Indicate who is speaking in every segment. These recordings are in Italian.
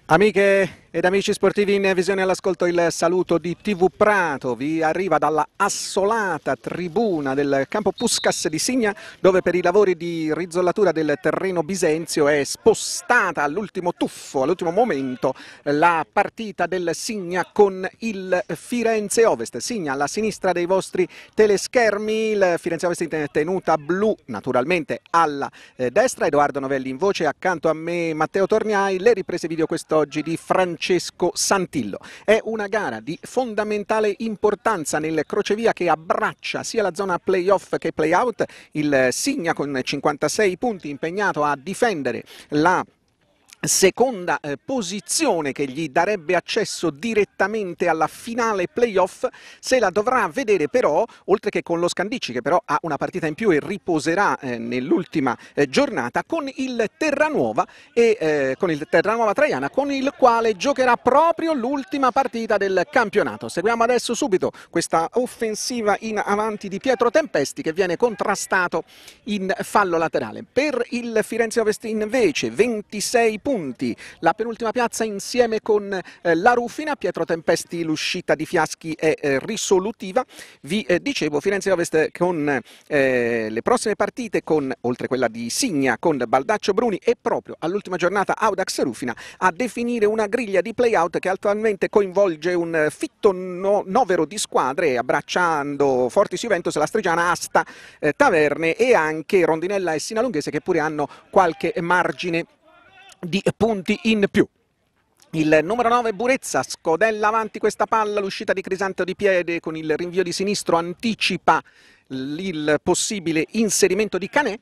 Speaker 1: Amiche ed amici sportivi in visione all'ascolto, il saluto di TV Prato vi arriva dalla assolata tribuna del campo Puskas di Signa, dove per i lavori di rizzollatura del terreno bisenzio è spostata all'ultimo tuffo, all'ultimo momento, la partita del Signa con il Firenze Ovest. Signa alla sinistra dei vostri teleschermi, il Firenze Ovest in tenuta blu naturalmente alla destra, Edoardo Novelli in voce, accanto a me Matteo Torniai, le riprese video quest'oggi di Francesco Santillo. È una gara di fondamentale importanza nel crocevia che abbraccia sia la zona playoff che playout. Il Signa con 56 punti impegnato a difendere la seconda posizione che gli darebbe accesso direttamente alla finale playoff. Se la dovrà vedere però, oltre che con lo Scandicci, che però ha una partita in più e riposerà nell'ultima giornata, con il Terranuova e con il Terranuova Traiana, con il quale giocherà proprio l'ultima partita del campionato. Seguiamo adesso subito questa offensiva in avanti di Pietro Tempesti, che viene contrastato in fallo laterale. Per il Firenze Ovest invece 26 punti, la penultima piazza insieme con la Rufina. Pietro Tempesti, l'uscita di Fiaschi è risolutiva. Vi dicevo, Firenze Ovest con le prossime partite, con, oltre quella di Signa, con Baldaccio Bruni e proprio all'ultima giornata Audax Rufina a definire una griglia di play-out che attualmente coinvolge un fitto novero di squadre, abbracciando Fortis Juventus, la Strigiana, Asta, Taverne e anche Rondinella e Sinalunghese, che pure hanno qualche margine di punti in più. Il numero 9 Burezza scodella avanti questa palla, l'uscita di Crisanto di piede con il rinvio di sinistro anticipa il possibile inserimento di Canè.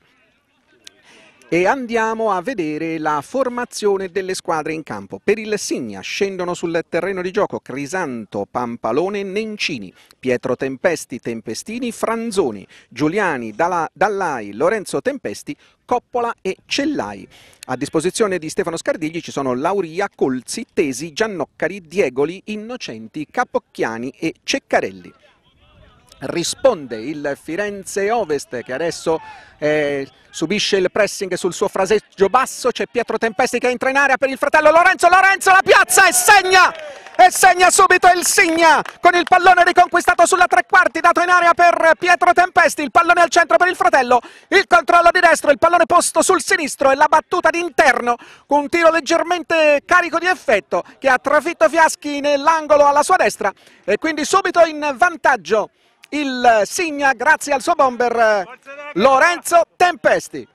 Speaker 1: E andiamo a vedere la formazione delle squadre in campo. Per il Signa scendono sul terreno di gioco Crisanto, Pampalone, Nencini, Pietro Tempesti, Tempestini, Franzoni, Giuliani, Dallai, Lorenzo Tempesti, Coppola e Cellai. A disposizione di Stefano Scardigli ci sono Lauria, Colzi, Tesi, Giannoccari, Diegoli, Innocenti, Capocchiani e Ceccarelli. Risponde il Firenze Ovest, che adesso subisce il pressing sul suo fraseggio basso. C'è Pietro Tempesti che entra in area per il fratello Lorenzo, la piazza e segna subito il Signa con il pallone riconquistato sulla tre quarti, dato in area per Pietro Tempesti, il pallone al centro per il fratello, il controllo di destro, il pallone posto sul sinistro e la battuta d'interno con un tiro leggermente carico di effetto che ha trafitto Fiaschi nell'angolo alla sua destra, e quindi subito in vantaggio il Signa grazie al suo bomber Lorenzo Tempesti.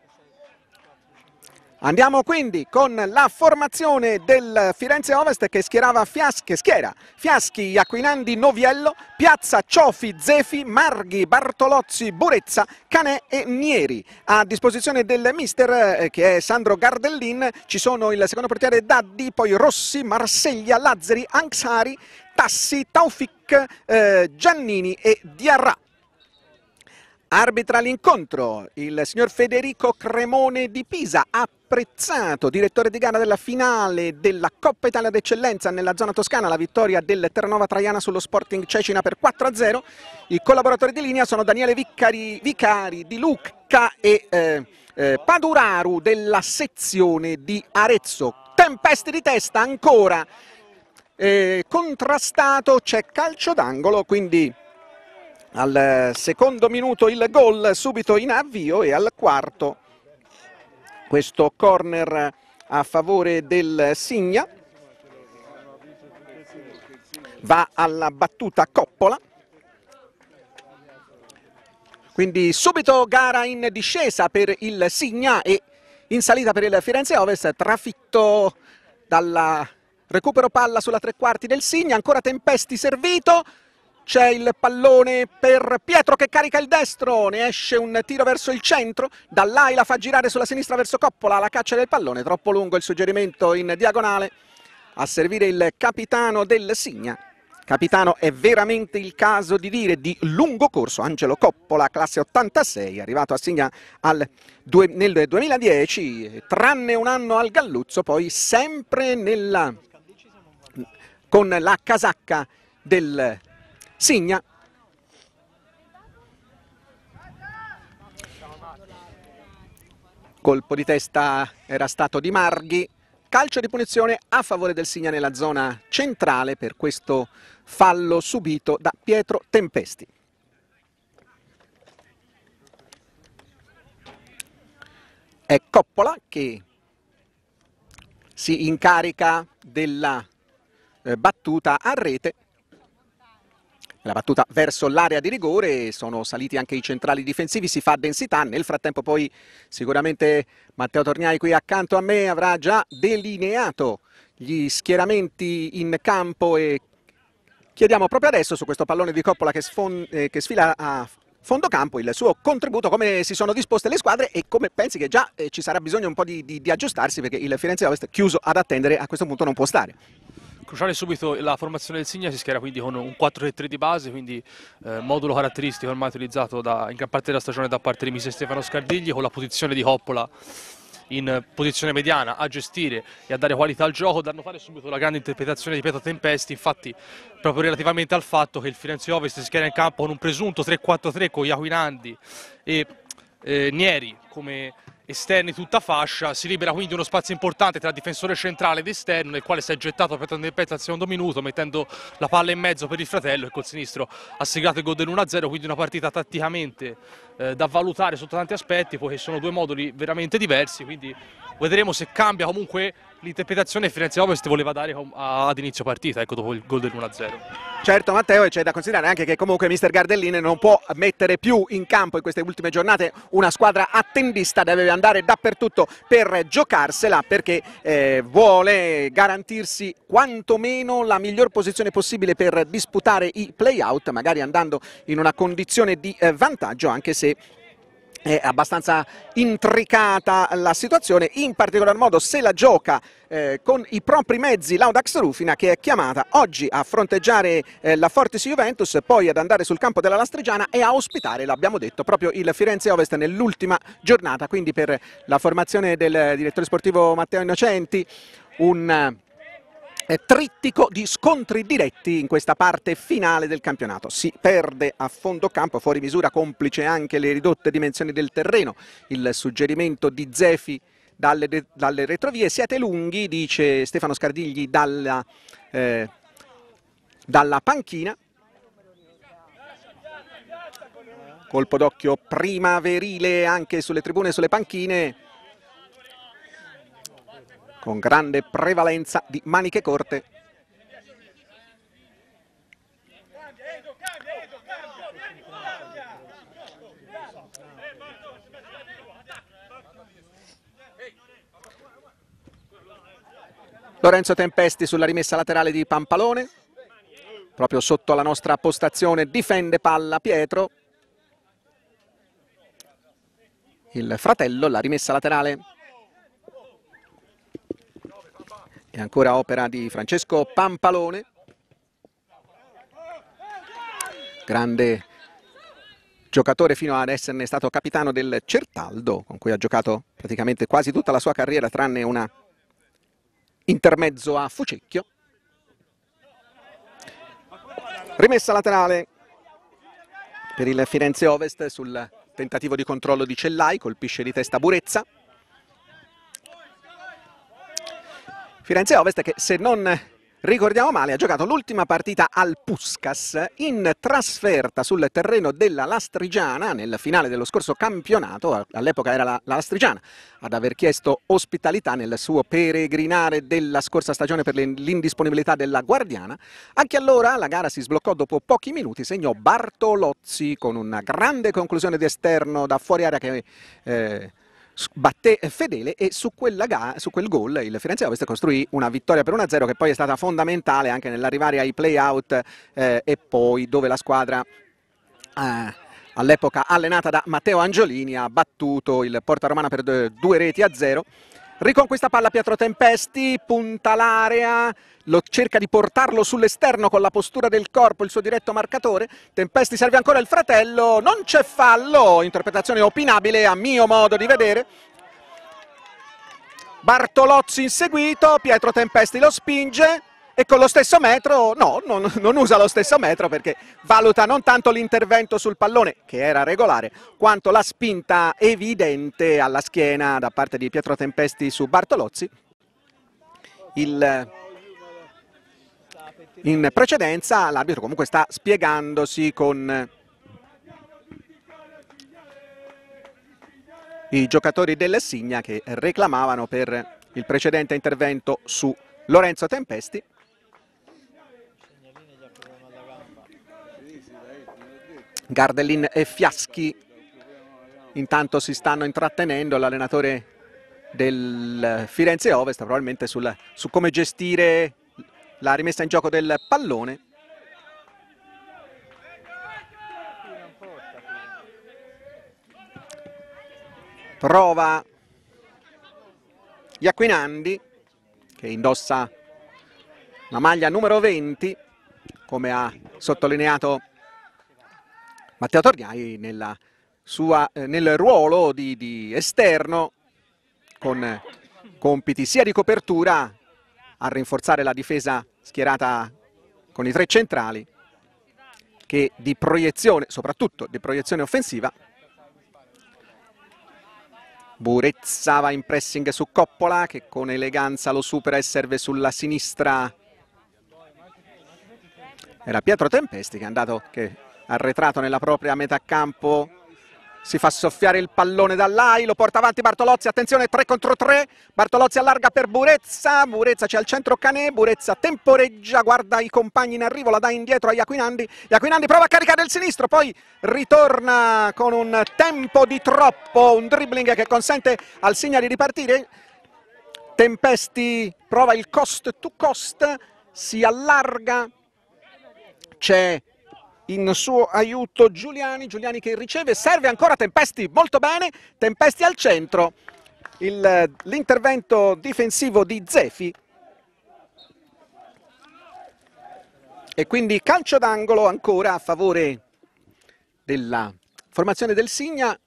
Speaker 1: Andiamo quindi con la formazione del Firenze Ovest, che schiera Fiaschi, Aquinandi, Noviello, Piazza, Ciofi, Zefi, Marghi, Bartolozzi, Burezza, Canè e Nieri. A disposizione del mister, che è Sandro Gardellin, ci sono il secondo portiere Daddi, poi Rossi, Marseglia, Lazzari, Anxari, Tassi, Taufik, Giannini e Diarra. Arbitra l'incontro il signor Federico Cremone di Pisa, apprezzato direttore di gara della finale della Coppa Italia d'Eccellenza nella zona toscana, la vittoria del Terranova Traiana sullo Sporting Cecina per 4-0. I collaboratori di linea sono Daniele Vicari di Lucca e Paduraru della sezione di Arezzo. Tempesti di testa ancora contrastato, c'è calcio d'angolo, quindi al secondo minuto il gol subito in avvio, e al quarto questo corner a favore del Signa. Va alla battuta Coppola, quindi subito gara in discesa per il Signa e in salita per il Firenze Ovest, trafitto dalla recupero palla sulla tre quarti del Signa, ancora Tempesti servito. C'è il pallone per Pietro che carica il destro, ne esce un tiro verso il centro, Dallai la fa girare sulla sinistra verso Coppola, la caccia del pallone, troppo lungo il suggerimento in diagonale, a servire il capitano del Signa. Capitano è veramente il caso di dire, di lungo corso, Angelo Coppola, classe 86, arrivato a Signa nel 2010, tranne un anno al Galluzzo, poi sempre con la casacca del Signa. Colpo di testa era stato di Marghi, calcio di punizione a favore del Signa nella zona centrale per questo fallo subito da Pietro Tempesti. È Coppola che si incarica della battuta a rete. La battuta verso l'area di rigore, sono saliti anche i centrali difensivi, si fa densità. Nel frattempo poi sicuramente Matteo Torniai qui accanto a me avrà già delineato gli schieramenti in campo e chiediamo proprio adesso su questo pallone di Coppola che sfila a fondo campo il suo contributo, come si sono disposte le squadre e come pensi che già ci sarà bisogno un po' di aggiustarsi, perché il Firenze Ovest chiuso ad attendere a questo punto non può stare.
Speaker 2: Cruciale subito la formazione del Signa, si schiera quindi con un 4-3-3 di base, quindi modulo caratteristico ormai utilizzato in gran parte della stagione da parte di mister Stefano Scardigli, con la posizione di Coppola in posizione mediana a gestire e a dare qualità al gioco, danno fare subito la grande interpretazione di Pietro Tempesti. Infatti proprio relativamente al fatto che il Firenze Ovest si schiera in campo con un presunto 3-4-3 con Iaquinandi e Nieri come esterni tutta fascia, si libera quindi uno spazio importante tra difensore centrale ed esterno, nel quale si è gettato Pietro Tempesti al secondo minuto mettendo la palla in mezzo per il fratello e col sinistro ha siglato il gol dell'1-0, quindi una partita tatticamente da valutare sotto tanti aspetti, poiché sono due moduli veramente diversi, quindi vedremo se cambia comunque l'interpretazione che Firenze Ovest voleva dare ad inizio partita, ecco, dopo il gol dell'1-0.
Speaker 1: Certo Matteo, e c'è da considerare anche che comunque mister Gardellini non può mettere più in campo in queste ultime giornate una squadra attendista, deve andare dappertutto per giocarsela, perché vuole garantirsi quantomeno la miglior posizione possibile per disputare i play-out, magari andando in una condizione di vantaggio, anche se è abbastanza intricata la situazione, in particolar modo se la gioca con i propri mezzi l'Audax Rufina, che è chiamata oggi a fronteggiare la Fortis Juventus, poi ad andare sul campo della Lastrigiana e a ospitare, l'abbiamo detto, proprio il Firenze Ovest nell'ultima giornata. Quindi per la formazione del direttore sportivo Matteo Innocenti un trittico di scontri diretti in questa parte finale del campionato. Si perde a fondo campo, fuori misura, complice anche le ridotte dimensioni del terreno, il suggerimento di Zefi dalle retrovie. Siete lunghi, dice Stefano Scardigli dalla panchina. Colpo d'occhio primaverile anche sulle tribune e sulle panchine, con grande prevalenza di maniche corte. Lorenzo Tempesti sulla rimessa laterale di Pampalone, proprio sotto la nostra postazione, difende palla Pietro. Il fratello, la rimessa laterale è ancora opera di Francesco Pampalone, grande giocatore fino ad esserne stato capitano del Certaldo, con cui ha giocato praticamente quasi tutta la sua carriera tranne una intermezzo a Fucecchio. Rimessa laterale per il Firenze Ovest sul tentativo di controllo di Cellai, colpisce di testa Burezza. Firenze Ovest che, se non ricordiamo male, ha giocato l'ultima partita al Puskas in trasferta sul terreno della Lastrigiana nel finale dello scorso campionato. All'epoca era la Lastrigiana ad aver chiesto ospitalità nel suo peregrinare della scorsa stagione per l'indisponibilità della Guardiana. Anche allora la gara si sbloccò dopo pochi minuti, segnò Bartolozzi con una grande conclusione di esterno da fuori area che batté Fedele, e su quel gol il Firenze Ovest costruì una vittoria per 1-0 che poi è stata fondamentale anche nell'arrivare ai play-out e poi dove la squadra all'epoca allenata da Matteo Angiolini ha battuto il Porta Romana per 2-0. Riconquista palla Pietro Tempesti, punta l'area, cerca di portarlo sull'esterno con la postura del corpo, il suo diretto marcatore. Tempesti serve ancora il fratello, non c'è fallo, interpretazione opinabile a mio modo di vedere. Bartolozzi inseguito, Pietro Tempesti lo spinge e con lo stesso metro, no, non usa lo stesso metro, perché valuta non tanto l'intervento sul pallone, che era regolare, quanto la spinta evidente alla schiena da parte di Pietro Tempesti su Bartolozzi. in precedenza. L'arbitro comunque sta spiegandosi con i giocatori del Signa che reclamavano per il precedente intervento su Lorenzo Tempesti. Gardellin e Fiaschi intanto si stanno intrattenendo, l'allenatore del Firenze Ovest probabilmente su come gestire la rimessa in gioco del pallone. Prova Iacquinandi, che indossa la maglia numero 20, come ha sottolineato Matteo Torgnai nel ruolo di esterno, con compiti sia di copertura, a rinforzare la difesa schierata con i tre centrali, che di proiezione, soprattutto di proiezione offensiva. Burezza va in pressing su Coppola, che con eleganza lo supera e serve sulla sinistra. Era Pietro Tempesti che è andato, che arretrato nella propria metà campo, si fa soffiare il pallone dall'AI, lo porta avanti Bartolozzi, attenzione 3 contro 3, Bartolozzi allarga per Burezza, Burezza c'è al centro Canè, Burezza temporeggia, guarda i compagni in arrivo, la dà indietro a Iacquinandi, Iacquinandi prova a caricare il sinistro, poi ritorna con un tempo di troppo, un dribbling che consente al Signa di ripartire. Tempesti prova il cost to cost, si allarga, c'è in suo aiuto Giuliani che riceve, serve ancora Tempesti, molto bene, Tempesti al centro, l'intervento difensivo di Zefi, e quindi calcio d'angolo ancora a favore della formazione del Signa.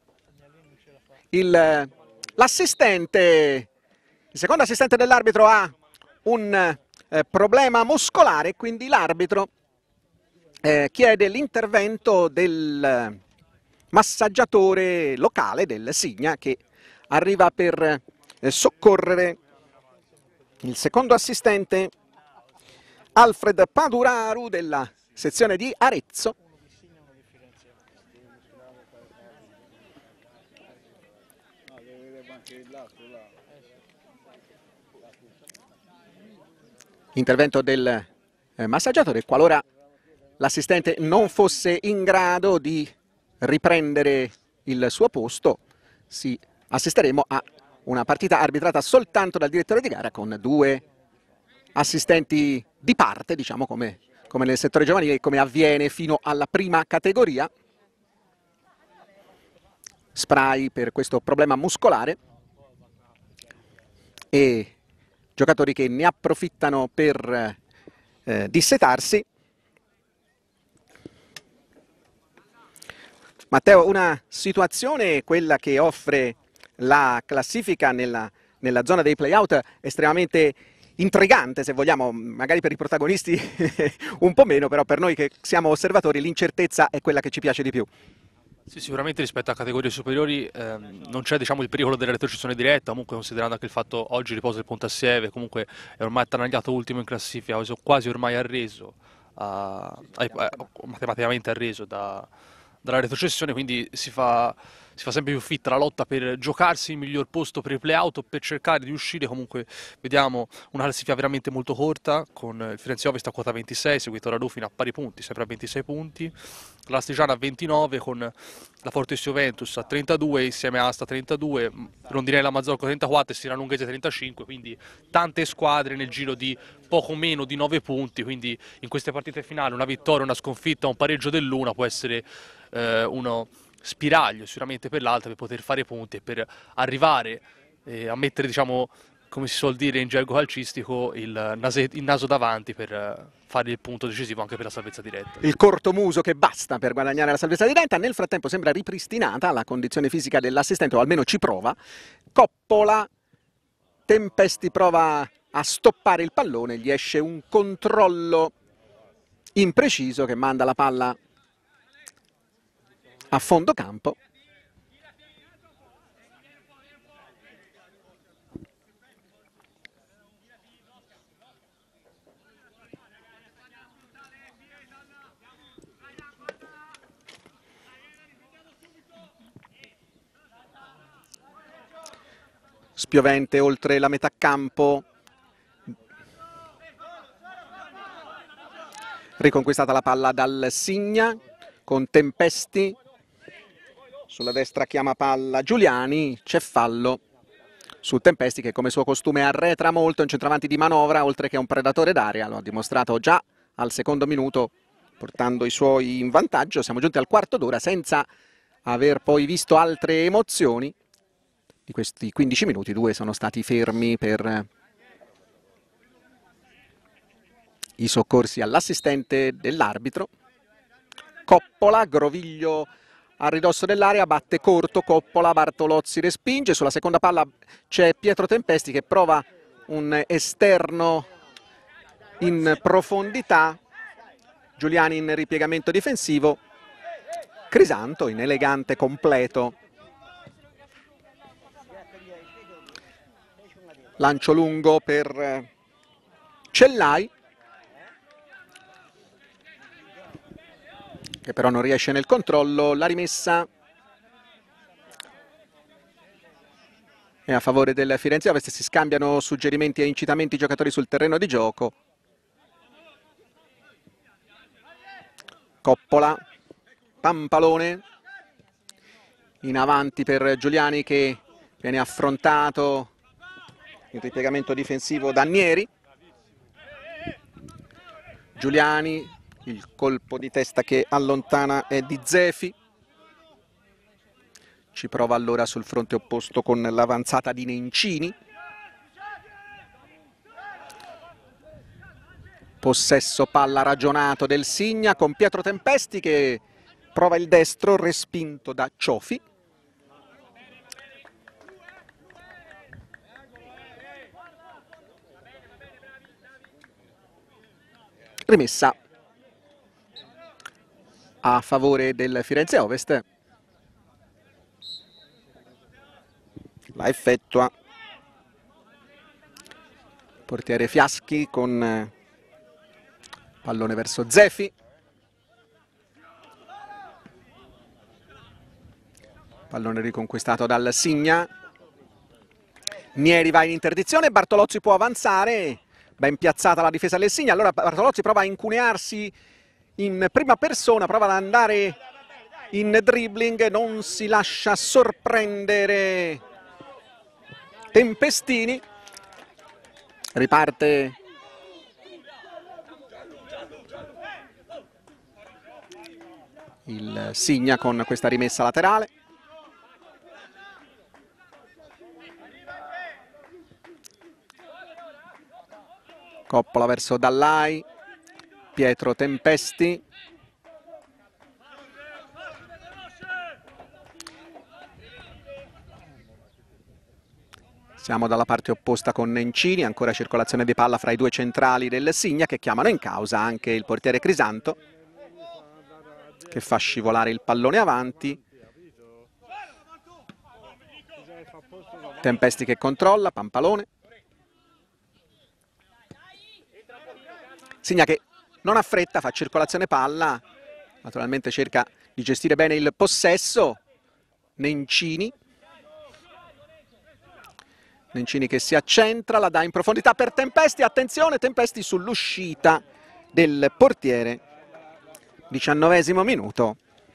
Speaker 1: L'assistente, il secondo assistente dell'arbitro ha un problema muscolare, quindi l'arbitro chiede l'intervento del massaggiatore locale del Signa, che arriva per soccorrere il secondo assistente, Alfred Paduraru, della sezione di Arezzo. Intervento del massaggiatore, qualora l'assistente non fosse in grado di riprendere il suo posto, assisteremo a una partita arbitrata soltanto dal direttore di gara, con due assistenti di parte, diciamo come nel settore giovanile, come avviene fino alla prima categoria. Spray per questo problema muscolare e giocatori che ne approfittano per dissetarsi. Matteo, una situazione, quella che offre la classifica nella zona dei play-out, estremamente intrigante, se vogliamo, magari per i protagonisti un po' meno, però per noi che siamo osservatori l'incertezza è quella che ci piace di più.
Speaker 2: Sì, sicuramente rispetto a categorie superiori non c'è, diciamo, il pericolo della retrocessione diretta, comunque considerando anche il fatto oggi riposa il Pontassieve, comunque è ormai attanagliato ultimo in classifica, quasi ormai arreso, matematicamente arreso dalla retrocessione, quindi si fa sempre più fitta la lotta per giocarsi il miglior posto per i play-out, per cercare di uscire. Comunque vediamo una classifica veramente molto corta, con il Firenze Ovest a quota 26, seguito da Rufina a pari punti, sempre a 26 punti, l'Astigiana a 29, con la Fortis Juventus a 32, insieme a Asta a 32, Rondinella Mazzorco a 34 e Sira Lunghese a 35, quindi tante squadre nel giro di poco meno di 9 punti, quindi in queste partite finali una vittoria, una sconfitta, un pareggio dell'una può essere uno spiraglio sicuramente per l'altra, per poter fare punti e per arrivare a mettere, diciamo, come si suol dire in gergo calcistico, il naso davanti per fare il punto decisivo anche per la salvezza diretta.
Speaker 1: Il cortomuso che basta per guadagnare la salvezza diretta. Nel frattempo sembra ripristinata la condizione fisica dell'assistente, o almeno ci prova. Coppola, Tempesti prova a stoppare il pallone, gli esce un controllo impreciso che manda la palla a fondo campo. spiovente oltre la metà campo. Riconquistata la palla dal Signa con Tempesti. Sulla destra chiama palla Giuliani, c'è fallo su Tempesti che come suo costume arretra molto, è un centravanti di manovra oltre che un predatore d'aria, lo ha dimostrato già al secondo minuto portando i suoi in vantaggio. Siamo giunti al quarto d'ora senza aver poi visto altre emozioni. Di questi 15 minuti 2 sono stati fermi per i soccorsi all'assistente dell'arbitro. Coppola, Groviglio a ridosso dell'area, batte corto, Coppola, Bartolozzi respinge, sulla seconda palla c'è Pietro Tempesti che prova un esterno in profondità, Giuliani in ripiegamento difensivo, Crisanto in elegante completo, lancio lungo per Cellai, che però non riesce nel controllo. La rimessa è a favore del Firenze Ovest, si scambiano suggerimenti e incitamenti i giocatori sul terreno di gioco. Coppola, Pampalone, in avanti per Giuliani che viene affrontato in ripiegamento difensivo da Nieri. Giuliani, il colpo di testa che allontana è di Zefi. Ci prova allora sul fronte opposto con l'avanzata di Nencini. Possesso palla ragionato del Signa con Pietro Tempesti che prova il destro, respinto da Ciofi. Rimessa a favore del Firenze Ovest. La effettua portiere Fiaschi con pallone verso Zefi. Pallone riconquistato dal Signa. Nieri va in interdizione, Bartolozzi può avanzare, ben piazzata la difesa del Signa. Allora Bartolozzi prova a incunearsi in prima persona, prova ad andare in dribbling, non si lascia sorprendere Tempestini. Riparte il Signa con questa rimessa laterale. Coppola verso Dallai, Pietro Tempesti. Siamo dalla parte opposta con Nencini, ancora circolazione di palla fra i due centrali del Signa che chiamano in causa anche il portiere Crisanto che fa scivolare il pallone avanti. Tempesti che controlla, Pampalone. Signa che non ha fretta, fa circolazione palla, naturalmente cerca di gestire bene il possesso. Nencini che si accentra, la dà in profondità per Tempesti, attenzione Tempesti sull'uscita del portiere, 19° minuto.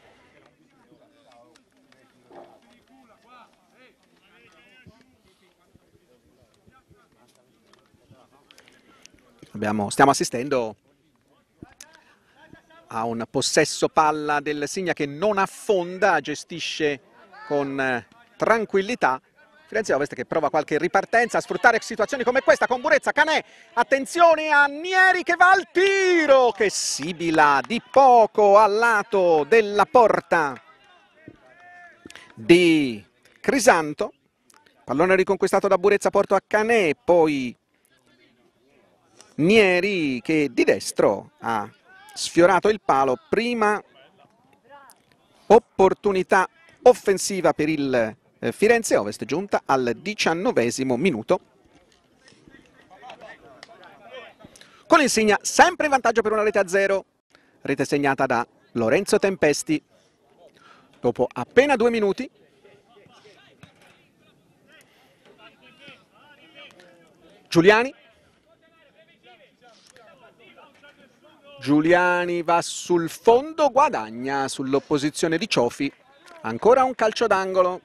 Speaker 1: Stiamo assistendo a un possesso palla del Signa che non affonda, gestisce con tranquillità. Firenze Ovest che prova qualche ripartenza a sfruttare situazioni come questa con Burezza, Canè, attenzione a Nieri che va al tiro, che sibila di poco al lato della porta di Crisanto. Pallone riconquistato da Burezza, porto a Canè, poi Nieri che di destro ha sfiorato il palo, prima opportunità offensiva per il Firenze Ovest, giunta al 19° minuto. Con il Signa sempre in vantaggio per una rete a 0, rete segnata da Lorenzo Tempesti dopo appena 2 minuti. Giuliani va sul fondo, guadagna sull'opposizione di Ciofi. Ancora un calcio d'angolo.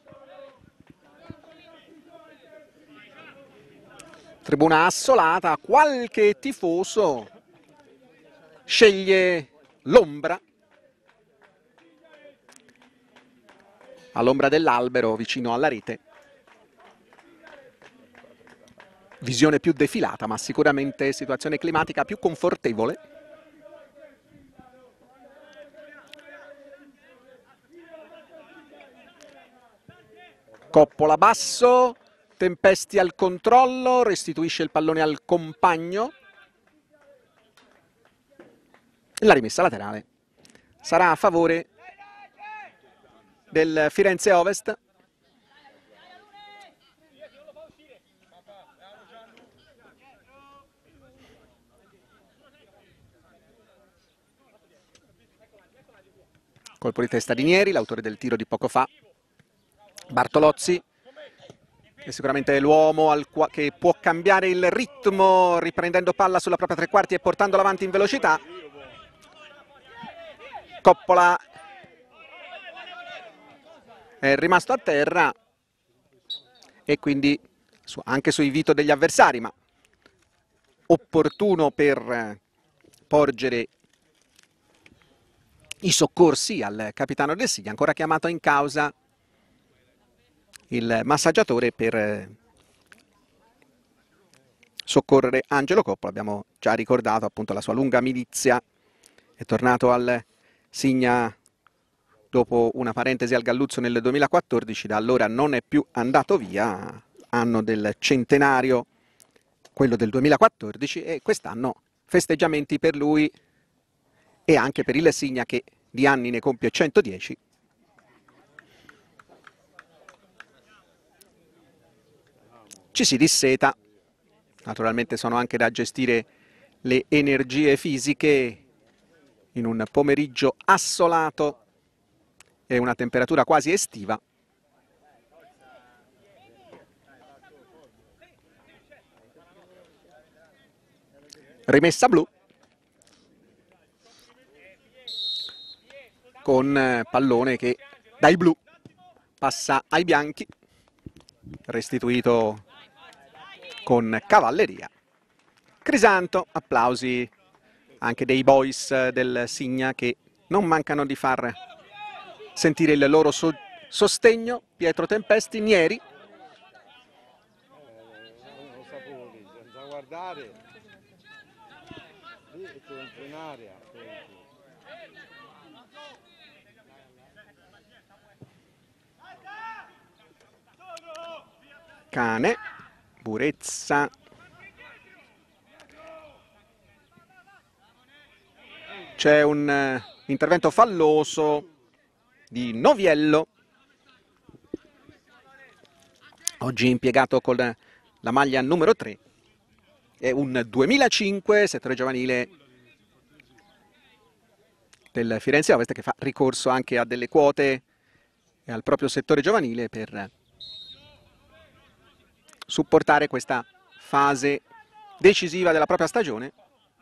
Speaker 1: Tribuna assolata, qualche tifoso sceglie l'ombra, all'ombra dell'albero vicino alla rete. Visione più defilata, ma sicuramente situazione climatica più confortevole. Coppola basso, Tempesti al controllo, restituisce il pallone al compagno. La rimessa laterale sarà a favore del Firenze Ovest. Colpo di testa di Nieri, l'autore del tiro di poco fa. Bartolozzi, che sicuramente è l'uomo che può cambiare il ritmo riprendendo palla sulla propria tre quarti e portandola avanti in velocità. Coppola è rimasto a terra e quindi anche sui vito degli avversari, ma opportuno per porgere i soccorsi al capitano del Signa, ancora chiamato in causa il massaggiatore per soccorrere Angelo Coppola. Abbiamo già ricordato appunto la sua lunga milizia, è tornato al Signa dopo una parentesi al Galluzzo nel 2014, da allora non è più andato via, anno del centenario, quello del 2014, e quest'anno festeggiamenti per lui e anche per il Signa che di anni ne compie 110. Ci si disseta, naturalmente sono anche da gestire le energie fisiche in un pomeriggio assolato e una temperatura quasi estiva. Rimessa blu con pallone che dai blu passa ai bianchi, restituito con cavalleria. Crisanto, applausi anche dei boys del Signa che non mancano di far sentire il loro sostegno. Pietro Tempesti, Nieri.
Speaker 3: Senza guardare, lì entro in aria.
Speaker 1: Cane, Burezza. C'è un intervento falloso di Noviello, oggi impiegato con la maglia numero 3. È un 2005, settore giovanile del Firenze Ovest, che fa ricorso anche a delle quote e al proprio settore giovanile per supportare questa fase decisiva della propria stagione.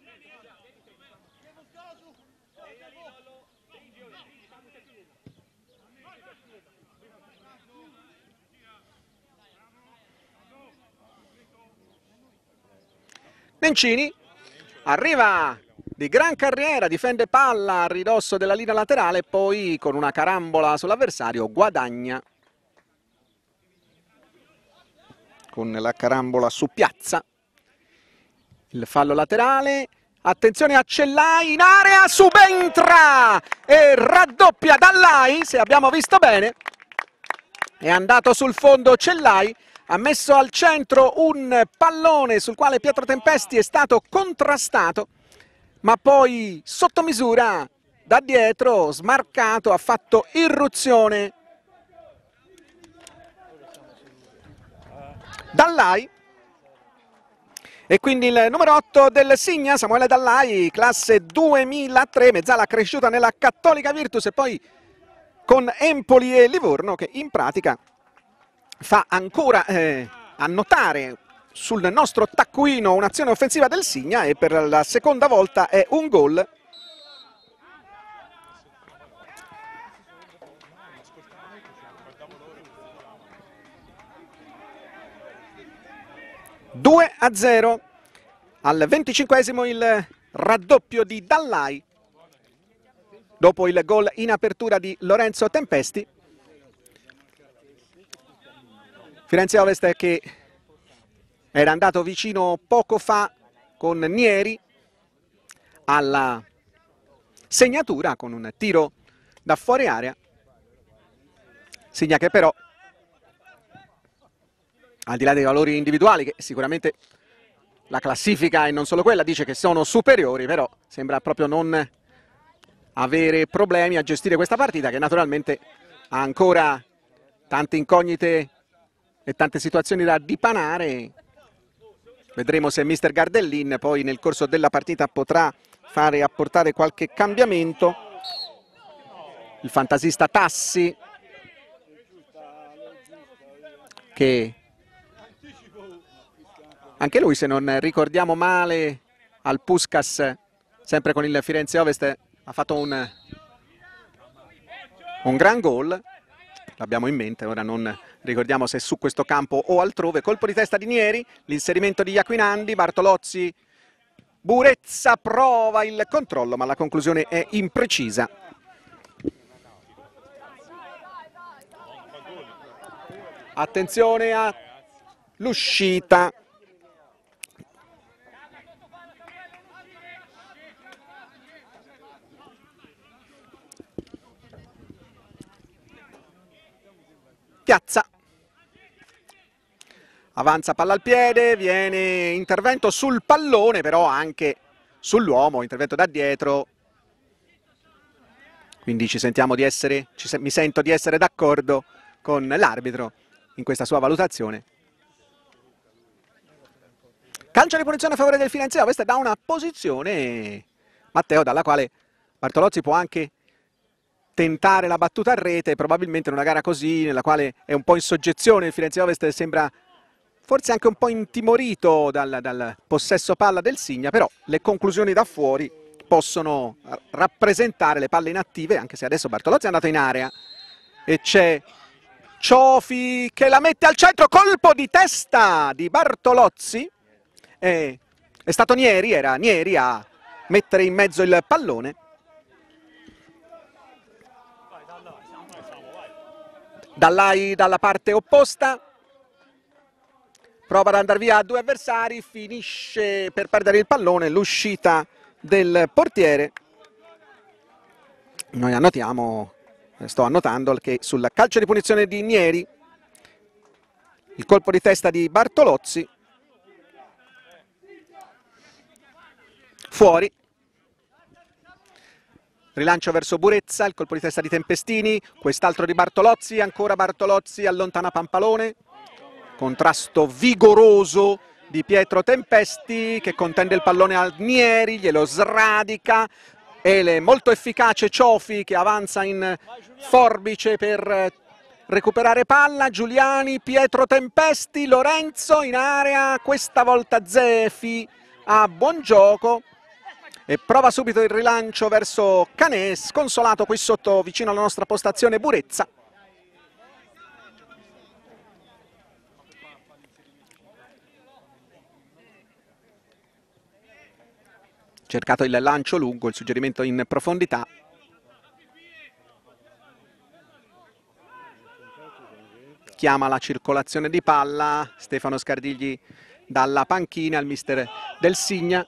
Speaker 1: Nencini arriva di gran carriera, difende palla a ridosso della linea laterale, poi con una carambola sull'avversario guadagna con la carambola su piazza. Il fallo laterale, attenzione a Cellai in area, subentra e raddoppia Dallai, se abbiamo visto bene. È andato sul fondo Cellai, ha messo al centro un pallone sul quale Pietro Tempesti è stato contrastato, ma poi sotto misura da dietro, smarcato, ha fatto irruzione Dallai. E quindi il numero 8 del Signa, Samuele Dallai, classe 2003, mezzala cresciuta nella Cattolica Virtus e poi con Empoli e Livorno, che in pratica fa ancora annotare sul nostro taccuino un'azione offensiva del Signa e per la seconda volta è un gol. (2-0). Al 25esimo il raddoppio di Dallai dopo il gol in apertura di Lorenzo Tempesti. Firenze Ovest che era andato vicino poco fa con Nieri alla segnatura con un tiro da fuori area. Signa che però, al di là dei valori individuali, che sicuramente la classifica e non solo quella dice che sono superiori, però sembra proprio non avere problemi a gestire questa partita, che naturalmente ha ancora tante incognite e tante situazioni da dipanare. Vedremo se mister Gardellin poi nel corso della partita potrà apportare qualche cambiamento. Il fantasista Tassi, che anche lui, se non ricordiamo male, al Puskás, sempre con il Firenze Ovest, ha fatto un gran gol. L'abbiamo in mente, ora non ricordiamo se su questo campo o altrove. Colpo di testa di Nieri, l'inserimento di Iaquinandi, Bartolozzi, Burezza prova il controllo ma la conclusione è imprecisa. Attenzione all'uscita. Piazza. Avanza palla al piede, viene intervento sul pallone, però anche sull'uomo, intervento da dietro. Quindi mi sento di essere d'accordo con l'arbitro in questa sua valutazione. Calcio di punizione a favore del Firenze Ovest da una posizione, Matteo, dalla quale Bartolozzi può anche tentare la battuta a rete, probabilmente in una gara così, nella quale è un po' in soggezione. Il Firenze Ovest sembra forse anche un po' intimorito dal possesso palla del Signa, però le conclusioni da fuori possono rappresentare le palle inattive, anche se adesso Bartolozzi è andato in area e c'è Ciofi che la mette al centro, colpo di testa di Bartolozzi. È stato Nieri, era Nieri a mettere in mezzo il pallone. Dallai dalla parte opposta, prova ad andare via a due avversari, finisce per perdere il pallone, l'uscita del portiere. Noi annotiamo, sto annotando che sul calcio di punizione di Nieri, il colpo di testa di Bartolozzi, fuori. Rilancio verso Burezza, il colpo di testa di Tempestini, quest'altro di Bartolozzi, ancora Bartolozzi, allontana Pampalone. Contrasto vigoroso di Pietro Tempesti che contende il pallone al Nieri, glielo sradica. E molto efficace Ciofi che avanza in forbice per recuperare palla. Giuliani, Pietro Tempesti, Lorenzo in area, questa volta Zefi a buon gioco. E prova subito il rilancio verso Canè, sconsolato qui sotto vicino alla nostra postazione Burezza. Cercato il lancio lungo, il suggerimento in profondità. Chiama la circolazione di palla Stefano Scardigli dalla panchina al mister del Signa.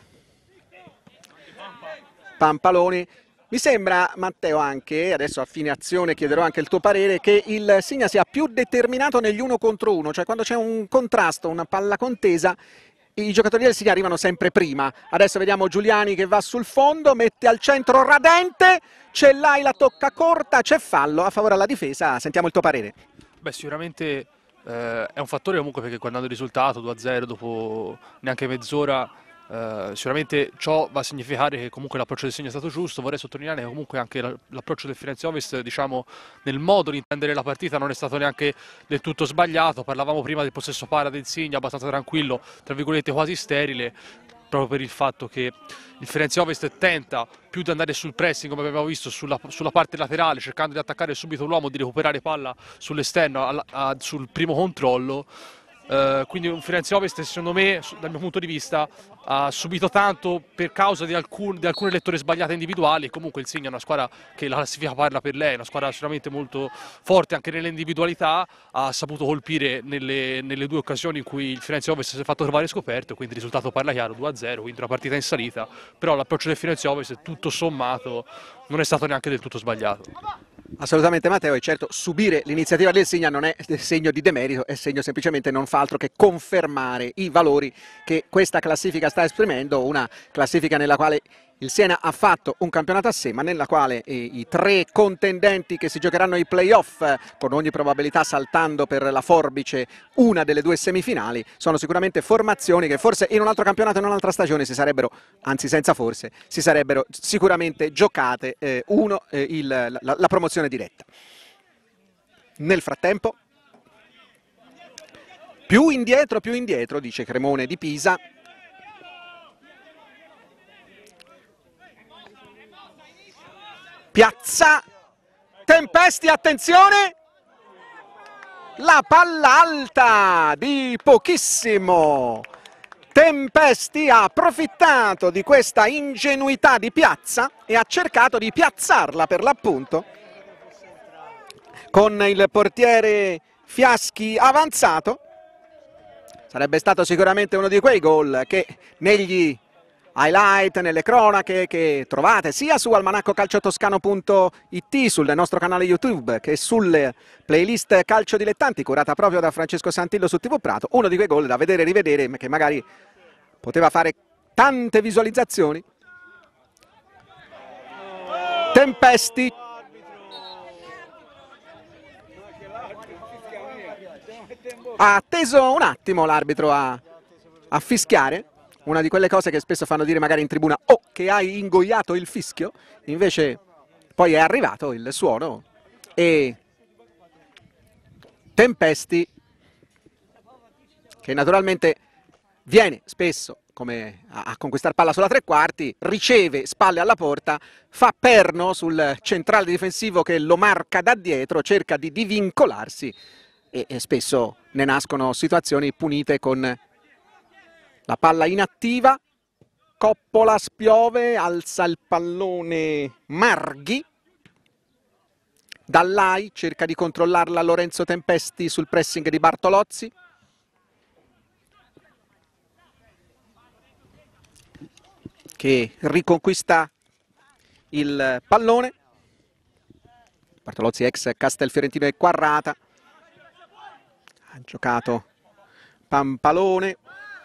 Speaker 1: Pampaloni. Mi sembra, Matteo, anche, adesso a fine azione chiederò anche il tuo parere, che il Signa sia più determinato negli uno contro uno, cioè quando c'è un contrasto, una palla contesa, i giocatori del Signa arrivano sempre prima. Adesso vediamo Giuliani che va sul fondo, mette al centro Radente, c'è Lai, la tocca corta, c'è fallo a favore alla difesa. Sentiamo il tuo parere.
Speaker 2: Beh, sicuramente è un fattore comunque, perché quando hanno il risultato 2-0 dopo neanche mezz'ora Sicuramente ciò va a significare che comunque l'approccio del Signa è stato giusto. Vorrei sottolineare che comunque anche l'approccio del Firenze Ovest, diciamo, nel modo di intendere la partita non è stato neanche del tutto sbagliato. Parlavamo prima del possesso palla del Signa, abbastanza tranquillo, tra virgolette quasi sterile, proprio per il fatto che il Firenze Ovest tenta più di andare sul pressing, come abbiamo visto, sulla parte laterale, cercando di attaccare subito l'uomo, di recuperare palla sull'esterno sul primo controllo. Quindi un Firenze Ovest, secondo me, dal mio punto di vista, ha subito tanto per causa di alcune letture sbagliate individuali. Comunque il Signa è una squadra che la classifica parla per lei, è una squadra sicuramente molto forte anche nelle individualità, ha saputo colpire nelle due occasioni in cui il Firenze Ovest si è fatto trovare scoperto, quindi il risultato parla chiaro, 2-0, quindi una partita in salita, però l'approccio del Firenze Ovest tutto sommato non è stato neanche del tutto sbagliato.
Speaker 1: Assolutamente Matteo, e certo subire l'iniziativa del Signa non è segno di demerito, è segno semplicemente, non fa altro che confermare i valori che questa classifica sta esprimendo, una classifica nella quale il Siena ha fatto un campionato a sé, ma nella quale i tre contendenti che si giocheranno i playoff, con ogni probabilità saltando per la forbice una delle due semifinali, sono sicuramente formazioni che forse in un altro campionato, in un'altra stagione si sarebbero, anzi senza forse, si sarebbero sicuramente giocate la promozione diretta. Nel frattempo, più indietro, dice Cremone di Pisa. Piazza Tempesti, attenzione, la palla alta di pochissimo. Tempesti ha approfittato di questa ingenuità di Piazza e ha cercato di piazzarla per l'appunto con il portiere Fiaschi avanzato. Sarebbe stato sicuramente uno di quei gol che negli highlight, nelle cronache che trovate sia su almanaccocalciotoscano.it, sul nostro canale YouTube, che sulle playlist Calcio Dilettanti curata proprio da Francesco Santillo su TV Prato, uno di quei gol da vedere e rivedere, che magari poteva fare tante visualizzazioni. Tempesti ha atteso un attimo l'arbitro a fischiare, una di quelle cose che spesso fanno dire magari in tribuna: oh, che hai ingoiato il fischio, invece poi è arrivato il suono e Tempesti, che naturalmente viene spesso come a conquistare palla sulla tre quarti, riceve spalle alla porta, fa perno sul centrale difensivo che lo marca da dietro, cerca di divincolarsi e spesso ne nascono situazioni punite con la palla inattiva. Coppola spiove, alza il pallone Marghi. Dall'AI cerca di controllarla Lorenzo Tempesti sul pressing di Bartolozzi. Che riconquista il pallone. Bartolozzi ex Castelfiorentino e Quarrata. Ha giocato Pampalone.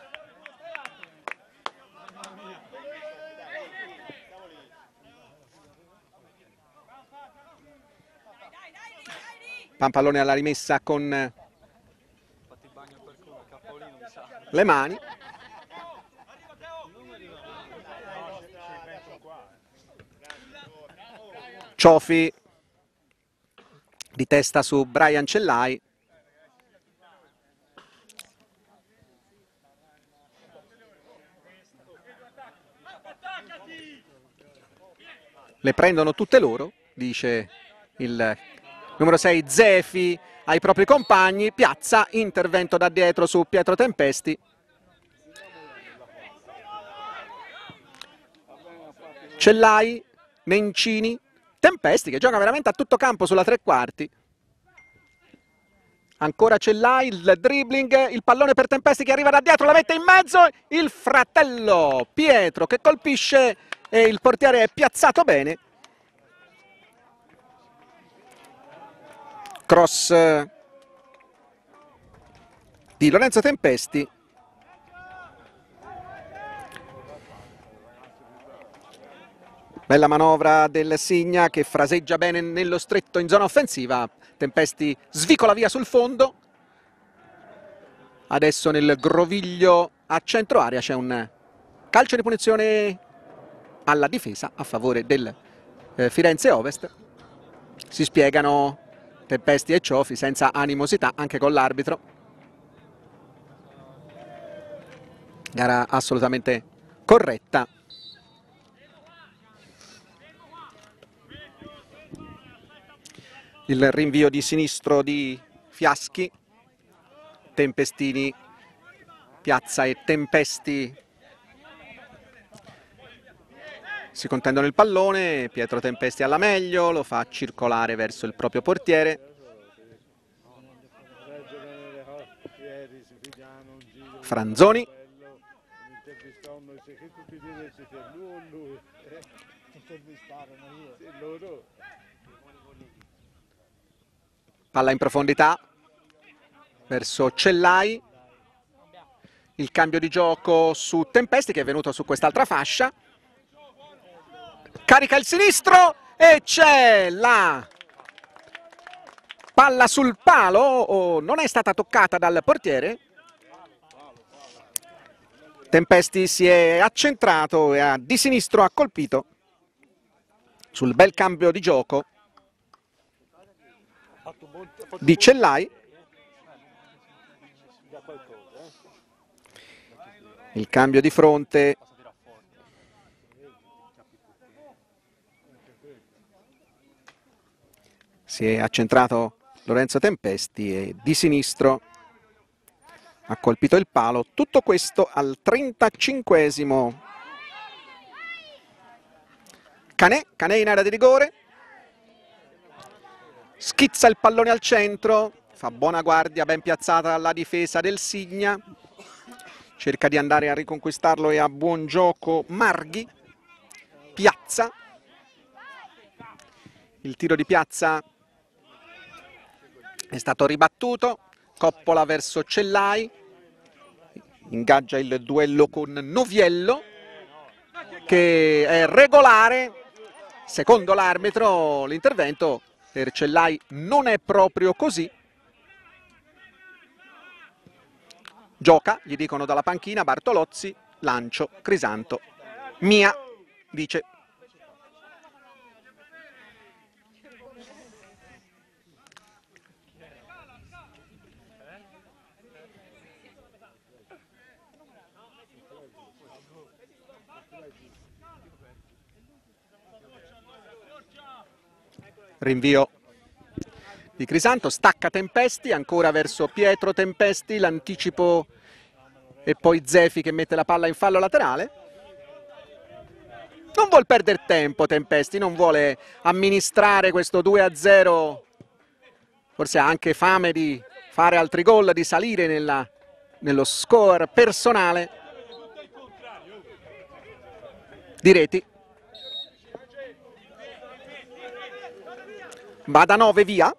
Speaker 1: Pampalone alla rimessa con le mani. Ciofi di testa su Brian Cellai. Le prendono tutte loro, dice il numero 6 Zefi ai propri compagni. Piazza, intervento da dietro su Pietro Tempesti. Cellai, Nencini, Tempesti che gioca veramente a tutto campo sulla tre quarti. Ancora Cellai, il dribbling, il pallone per Tempesti che arriva da dietro, la mette in mezzo, il fratello Pietro che colpisce e il portiere è piazzato bene. Cross di Lorenzo Tempesti. Bella manovra del Signa che fraseggia bene nello stretto in zona offensiva. Tempesti svicola via sul fondo. Adesso nel groviglio a centro area c'è un Calcio di punizione alla difesa a favore del Firenze Ovest. Si spiegano Tempesti e Ciofi senza animosità anche con l'arbitro. Gara assolutamente corretta. Il rinvio di sinistro di Fiaschi. Tempestini, Piazza e Tempesti si contendono il pallone. Pietro Tempesti alla meglio, lo fa circolare verso il proprio portiere. Franzoni. Palla in profondità verso Cellai. Il cambio di gioco su Tempesti che è venuto su quest'altra fascia. Carica il sinistro e c'è la palla sul palo, non è stata toccata dal portiere. Tempesti si è accentrato e di sinistro ha colpito sul bel cambio di gioco di Cellai. Il cambio di fronte si è accentrato Lorenzo Tempesti e di sinistro ha colpito il palo. Tutto questo al 35esimo. Canè in area di rigore. Schizza il pallone al centro. Fa buona guardia, ben piazzata la difesa del Signa. Cerca di andare a riconquistarlo e a buon gioco Marghi. Piazza. Il tiro di Piazza è stato ribattuto. Coppola verso Cellai. Ingaggia il duello con Noviello, che è regolare. Secondo l'arbitro l'intervento per Cellai non è proprio così. Gioca, gli dicono dalla panchina, Bartolozzi, lancio, Crisanto, mia, dice. Rinvio di Crisanto, stacca Tempesti, ancora verso Pietro Tempesti, l'anticipo e poi Zefi che mette la palla in fallo laterale. Non vuol perdere tempo Tempesti, non vuole amministrare questo 2-0, forse ha anche fame di fare altri gol, di salire nello score personale di reti. Va da 9 via,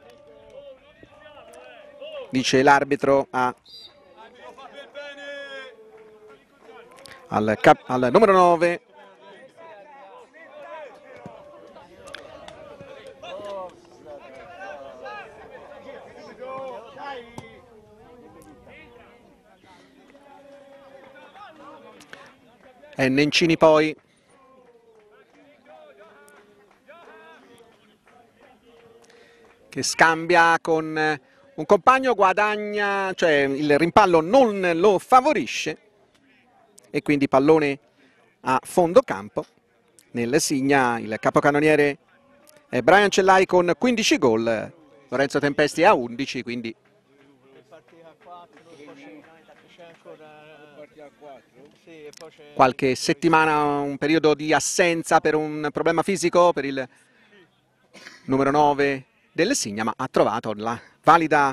Speaker 1: dice l'arbitro al numero 9. E Nencini poi. Che scambia con un compagno, guadagna, cioè il rimpallo non lo favorisce e quindi pallone a fondo campo. Nel Signa il capocannoniere è Brian Cellai con 15 gol, Lorenzo Tempesti a 11, quindi qualche settimana, un periodo di assenza per un problema fisico per il numero 9 del Signa, ma ha trovato la valida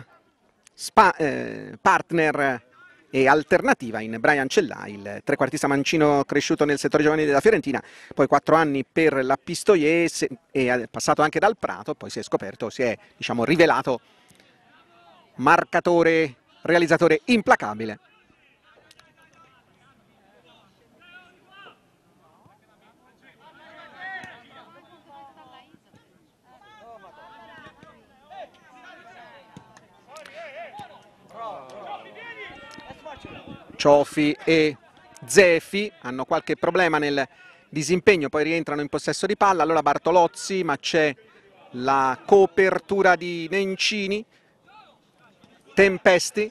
Speaker 1: partner e alternativa in Brian Cellai, il trequartista mancino cresciuto nel settore giovanile della Fiorentina, poi 4 anni per la Pistoiese e è passato anche dal Prato, poi si è diciamo, rivelato marcatore, realizzatore implacabile. Ciofi e Zefi, hanno qualche problema nel disimpegno, poi rientrano in possesso di palla, allora Bartolozzi, ma c'è la copertura di Nencini, Tempesti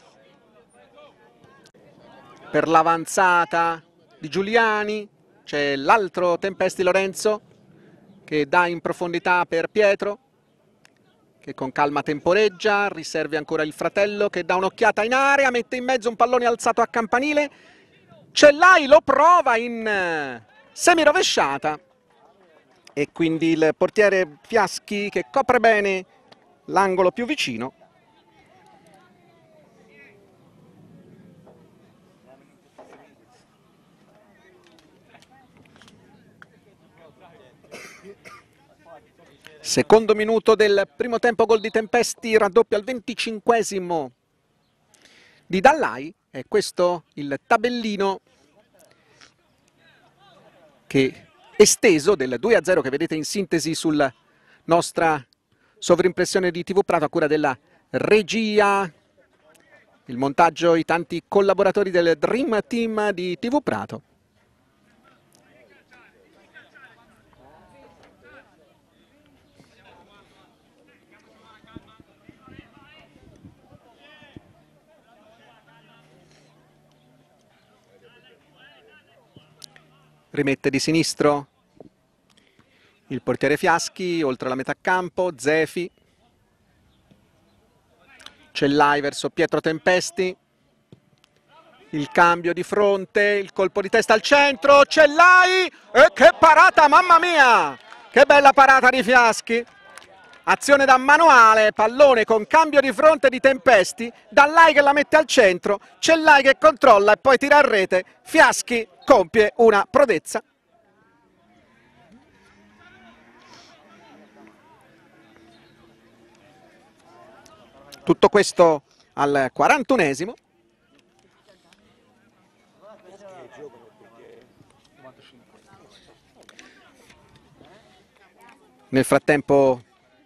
Speaker 1: per l'avanzata di Giuliani, c'è l'altro Tempesti Lorenzo che dà in profondità per Pietro, che con calma temporeggia, riserve ancora il fratello che dà un'occhiata in area, mette in mezzo un pallone alzato a campanile, Cellai lo prova in semirovesciata e quindi il portiere Fiaschi che copre bene l'angolo più vicino. Secondo minuto del primo tempo, gol di Tempesti, raddoppio al 25esimo di Dallai. E questo il tabellino che esteso del 2-0 che vedete in sintesi sulla nostra sovrimpressione di TV Prato a cura della regia, il montaggio, i tanti collaboratori del Dream Team di TV Prato. Rimette di sinistro il portiere Fiaschi, oltre la metà campo, Zefi, Cellai verso Pietro Tempesti, il cambio di fronte, il colpo di testa al centro, Cellai, e che parata, mamma mia, che bella parata di Fiaschi, azione da manuale, pallone con cambio di fronte di Tempesti, Dallai che la mette al centro, Cellai che controlla e poi tira a rete, Fiaschi compie una prodezza. Tutto questo al 41esimo. Nel frattempo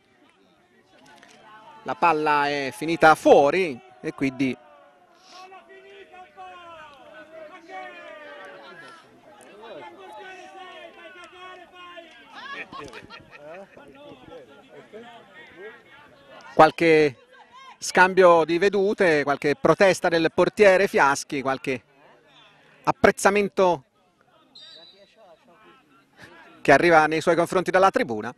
Speaker 1: la palla è finita fuori e quindi qualche scambio di vedute, qualche protesta del portiere Fiaschi, qualche apprezzamento che arriva nei suoi confronti dalla tribuna.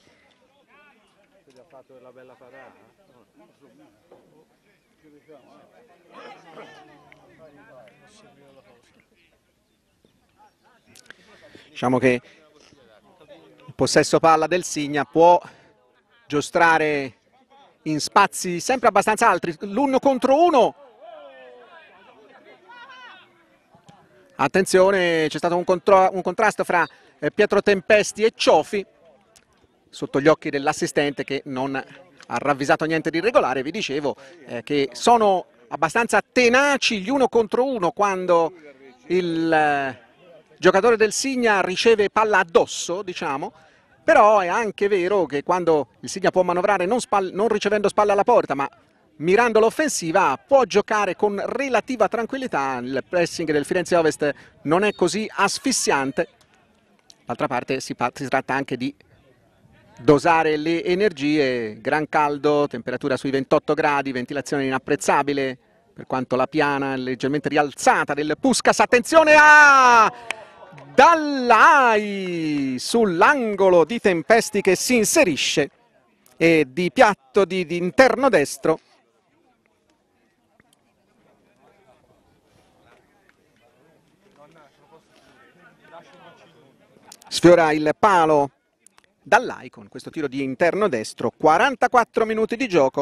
Speaker 1: Diciamo che il possesso palla del Signa può giostrare in spazi sempre abbastanza alti, l'uno contro uno. Attenzione, c'è stato un contrasto fra Pietro Tempesti e Ciofi, sotto gli occhi dell'assistente che non ha ravvisato niente di irregolare. Vi dicevo che sono abbastanza tenaci gli uno contro uno quando il giocatore del Signa riceve palla addosso, diciamo. Però è anche vero che quando il Signa può manovrare non ricevendo spalle alla porta, ma mirando l'offensiva, può giocare con relativa tranquillità. Il pressing del Firenze Ovest non è così asfissiante. D'altra parte si tratta anche di dosare le energie. Gran caldo, temperatura sui 28 gradi, ventilazione inapprezzabile, per quanto la piana è leggermente rialzata del Puskas. Attenzione a Dallai sull'angolo di Tempesti che si inserisce e di piatto di interno destro sfiora il palo Dallai con questo tiro di interno destro. 44 minuti di gioco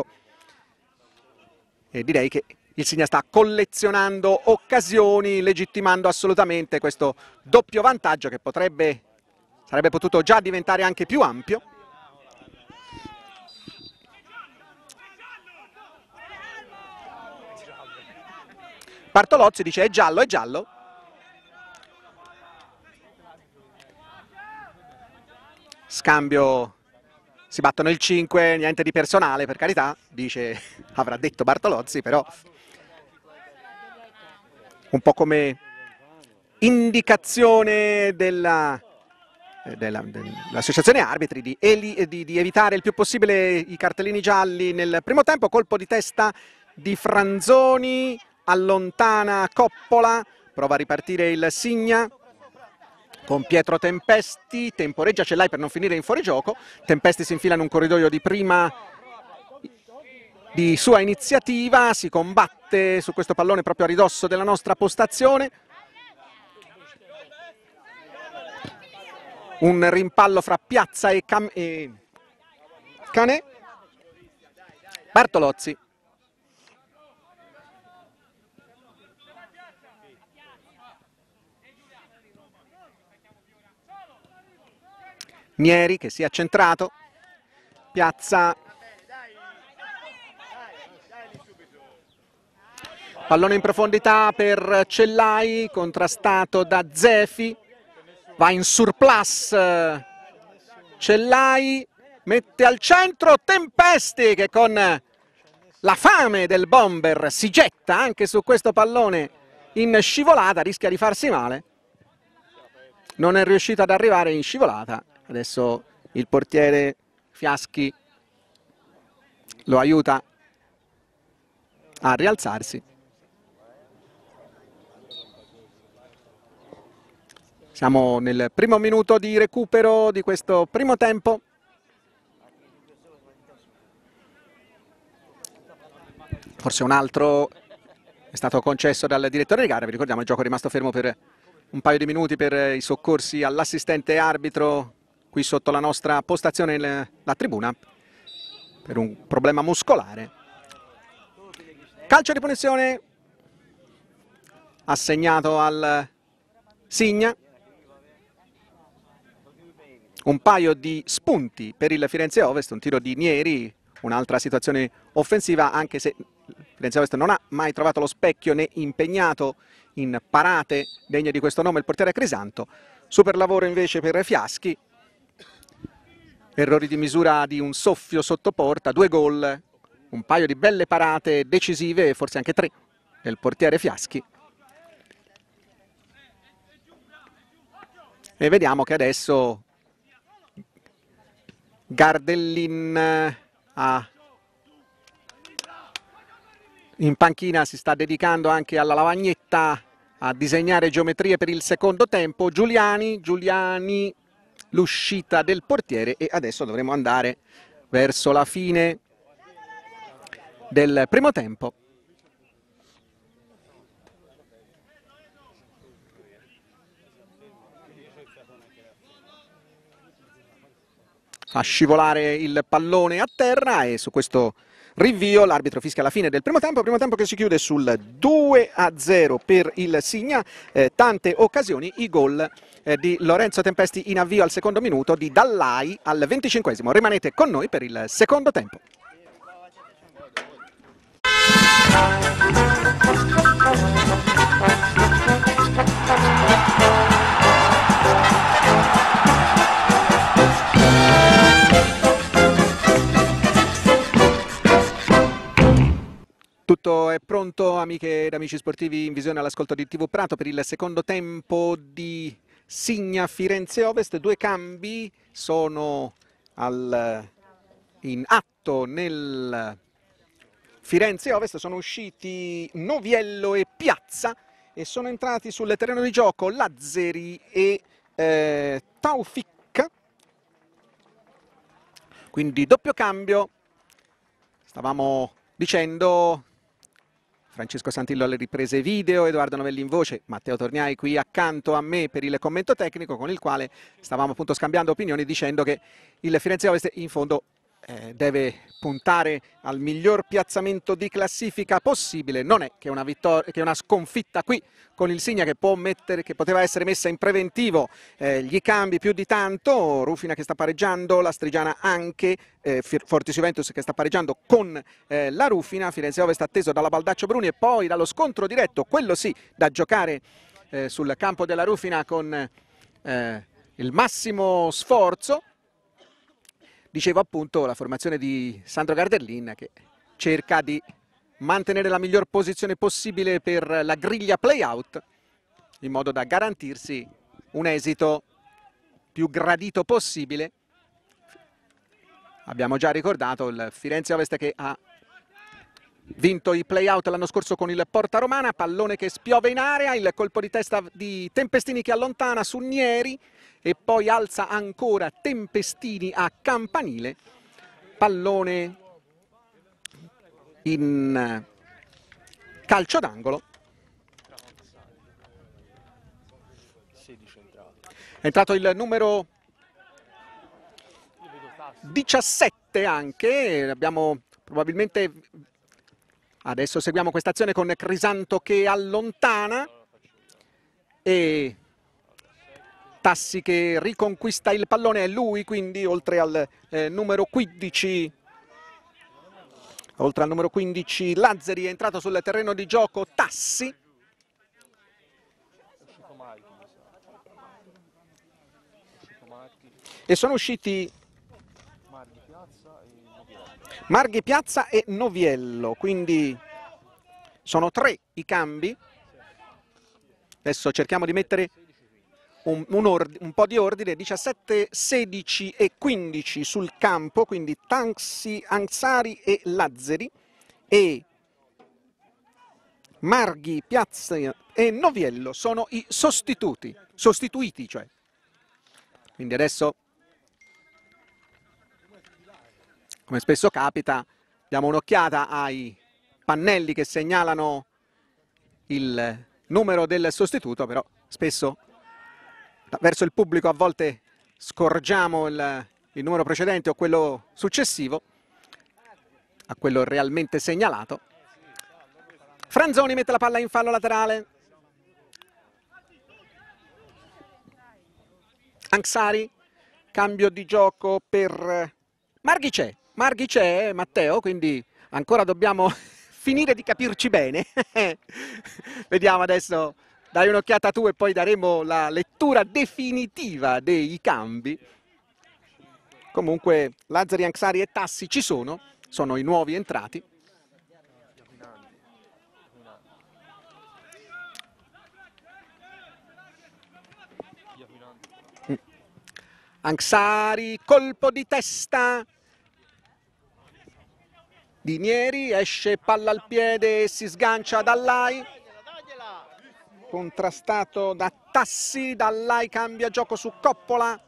Speaker 1: e direi che il Signa sta collezionando occasioni, legittimando assolutamente questo doppio vantaggio che sarebbe potuto già diventare anche più ampio. Bartolozzi dice è giallo, è giallo. Scambio, si battono il 5, niente di personale per carità, dice, avrà detto Bartolozzi, però un po' come indicazione dell'associazione arbitri di evitare il più possibile i cartellini gialli nel primo tempo. Colpo di testa di Franzoni, allontana Coppola, prova a ripartire il Signa con Pietro Tempesti, temporeggia Cellai per non finire in fuorigioco. Tempesti si infila in un corridoio di sua iniziativa, si combatte su questo pallone proprio a ridosso della nostra postazione. Un rimpallo fra Piazza e Canè. Bartolozzi. Nieri che si è accentrato. Piazza. Pallone in profondità per Cellai, contrastato da Zefi. Va in surplus Cellai, mette al centro Tempesti che con la fame del bomber si getta anche su questo pallone in scivolata, rischia di farsi male. Non è riuscito ad arrivare in scivolata. Adesso il portiere Fiaschi lo aiuta a rialzarsi. Siamo nel primo minuto di recupero di questo primo tempo. Forse un altro è stato concesso dal direttore di gara. Vi ricordiamo il gioco è rimasto fermo per un paio di minuti per i soccorsi all'assistente arbitro qui sotto la nostra postazione, la tribuna, per un problema muscolare. Calcio di punizione assegnato al Signa. Un paio di spunti per il Firenze Ovest, un tiro di Nieri, un'altra situazione offensiva, anche se Firenze Ovest non ha mai trovato lo specchio né impegnato in parate degne di questo nome il portiere Crisanto. Super lavoro invece per Fiaschi, errori di misura di un soffio sotto porta, 2 gol, un paio di belle parate decisive, forse anche 3 del portiere Fiaschi. E vediamo che adesso Gardellin in panchina si sta dedicando anche alla lavagnetta, a disegnare geometrie per il secondo tempo. Giuliani, l'uscita del portiere, e adesso dovremo andare verso la fine del primo tempo. Fa scivolare il pallone a terra e su questo rinvio l'arbitro fischia la fine del primo tempo che si chiude sul 2-0 per il Signa. Tante occasioni, i gol di Lorenzo Tempesti in avvio al secondo minuto, di Dallai al 25esimo. Rimanete con noi per il secondo tempo. Tutto è pronto, amiche ed amici sportivi in visione all'ascolto di TV Prato, per il secondo tempo di Signa Firenze Ovest. 2 cambi sono in atto nel Firenze Ovest, sono usciti Noviello e Piazza e sono entrati sul terreno di gioco Lazzeri e Taufik. Quindi doppio cambio, stavamo dicendo. Francesco Santillo alle riprese video, Edoardo Novelli in voce, Matteo Torniai qui accanto a me per il commento tecnico, con il quale stavamo appunto scambiando opinioni, dicendo che il Firenze Ovest in fondo deve puntare al miglior piazzamento di classifica possibile. Non è che una vittoria, che una sconfitta qui con il Signa che poteva essere messa in preventivo, gli cambi più di tanto. Rufina che sta pareggiando, la Strigiana anche, Fortis Juventus che sta pareggiando con la Rufina. Firenze Ovest atteso dalla Baldaccio Bruni e poi dallo scontro diretto, quello sì, da giocare sul campo della Rufina con il massimo sforzo. Dicevo appunto la formazione di Sandro Gardellin che cerca di mantenere la miglior posizione possibile per la griglia play-out. in modo da garantirsi un esito più gradito possibile. Abbiamo già ricordato il Firenze Ovest che ha vinto i play-out l'anno scorso con il Porta Romana, pallone che spiove in area, il colpo di testa di Tempestini che allontana su Nieri e poi alza ancora Tempestini a campanile, pallone in calcio d'angolo. È entrato il numero 17 anche, abbiamo probabilmente, adesso seguiamo questa azione con Crisanto che allontana e Tassi che riconquista il pallone, è lui quindi oltre al numero 15. Oltre al numero 15 Lazzari, è entrato sul terreno di gioco Tassi. E sono usciti Marghi, Piazza e Noviello, quindi sono 3 i cambi. Adesso cerchiamo di mettere un po' di ordine. 17, 16 e 15 sul campo, quindi Tassi, Ansari e Lazzari, e Marghi, Piazza e Noviello sono i sostituiti cioè. Quindi adesso, come spesso capita, diamo un'occhiata ai pannelli che segnalano il numero del sostituto, però spesso verso il pubblico a volte scorgiamo il numero precedente o quello successivo a quello realmente segnalato. Franzoni mette la palla in fallo laterale. Ansari, cambio di gioco per Marghi c'è, Matteo, quindi ancora dobbiamo finire di capirci bene. Vediamo adesso, dai un'occhiata tu e poi daremo la lettura definitiva dei cambi. Comunque Lazzari, Ansari e Tassi ci sono i nuovi entrati. Ansari, colpo di testa di Nieri, esce palla al piede e si sgancia Dallai, contrastato da Tassi. Dallai cambia gioco su Coppola,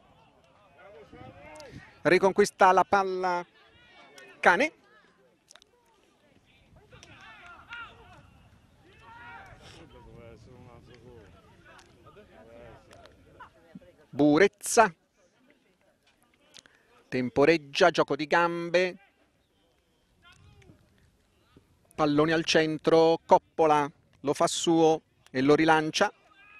Speaker 1: riconquista la palla Cane. Burezza temporeggia, gioco di gambe, pallone al centro, Coppola lo fa suo e lo rilancia.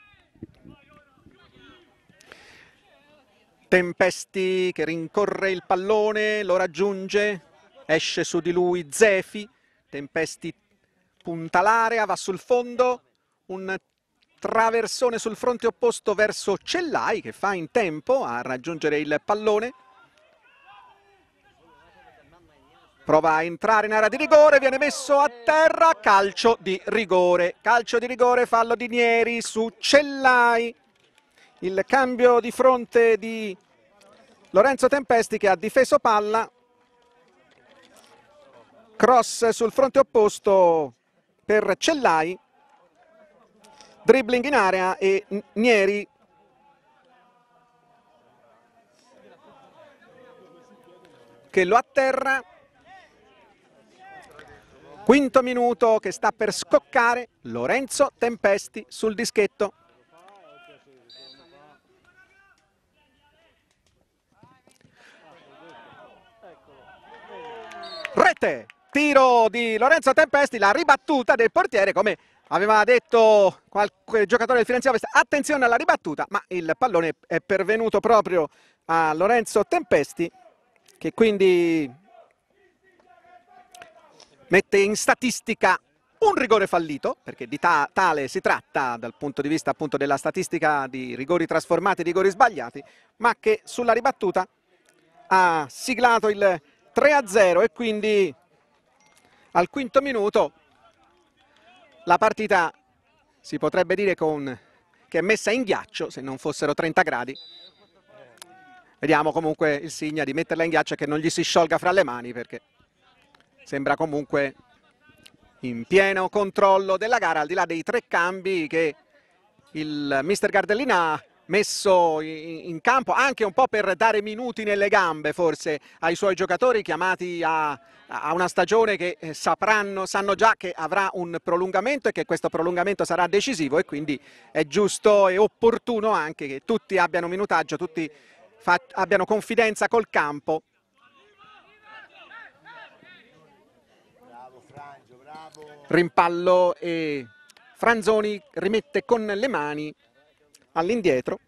Speaker 1: Tempesti che rincorre il pallone, lo raggiunge, esce su di lui Zefi. Tempesti punta l'area, va sul fondo, un traversone sul fronte opposto verso Cellai che fa in tempo a raggiungere il pallone. Prova a entrare in area di rigore, viene messo a terra, calcio di rigore, fallo di Nieri su Cellai. Il cambio di fronte di Lorenzo Tempesti che ha difeso palla, cross sul fronte opposto per Cellai, dribbling in area e Nieri che lo atterra. Quinto minuto che sta per scoccare, Lorenzo Tempesti sul dischetto. Rete, tiro di Lorenzo Tempesti, la ribattuta del portiere, come aveva detto qualche giocatore del Firenze Ovest, attenzione alla ribattuta, ma il pallone è pervenuto proprio a Lorenzo Tempesti, che quindi mette in statistica un rigore fallito, perché di tale si tratta dal punto di vista appunto della statistica di rigori trasformati, rigori sbagliati, ma che sulla ribattuta ha siglato il 3-0 e quindi al quinto minuto la partita si potrebbe dire con che è messa in ghiaccio, se non fossero 30 gradi. Vediamo comunque il Signa di metterla in ghiaccio e che non gli si sciolga fra le mani, perché sembra comunque in pieno controllo della gara, al di là dei 3 cambi che il mister Gardellina ha messo in campo, anche un po' per dare minuti nelle gambe forse ai suoi giocatori chiamati a una stagione che sanno già che avrà un prolungamento e che questo prolungamento sarà decisivo, e quindi è giusto e opportuno anche che tutti abbiano minutaggio, tutti abbiano confidenza col campo. Rimpallo e Franzoni rimette con le mani all'indietro.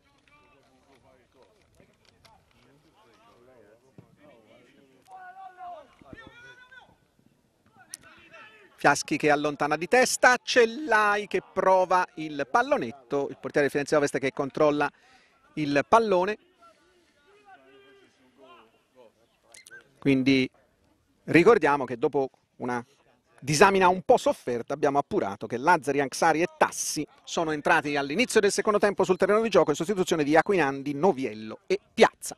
Speaker 1: Fiaschi che allontana di testa, Cellai che prova il pallonetto, il portiere di Firenze Ovest che controlla il pallone. Quindi ricordiamo che dopo una disamina un po' sofferta abbiamo appurato che Lazzari, Anxari e Tassi sono entrati all'inizio del secondo tempo sul terreno di gioco in sostituzione di Aquinandi, Noviello e Piazza.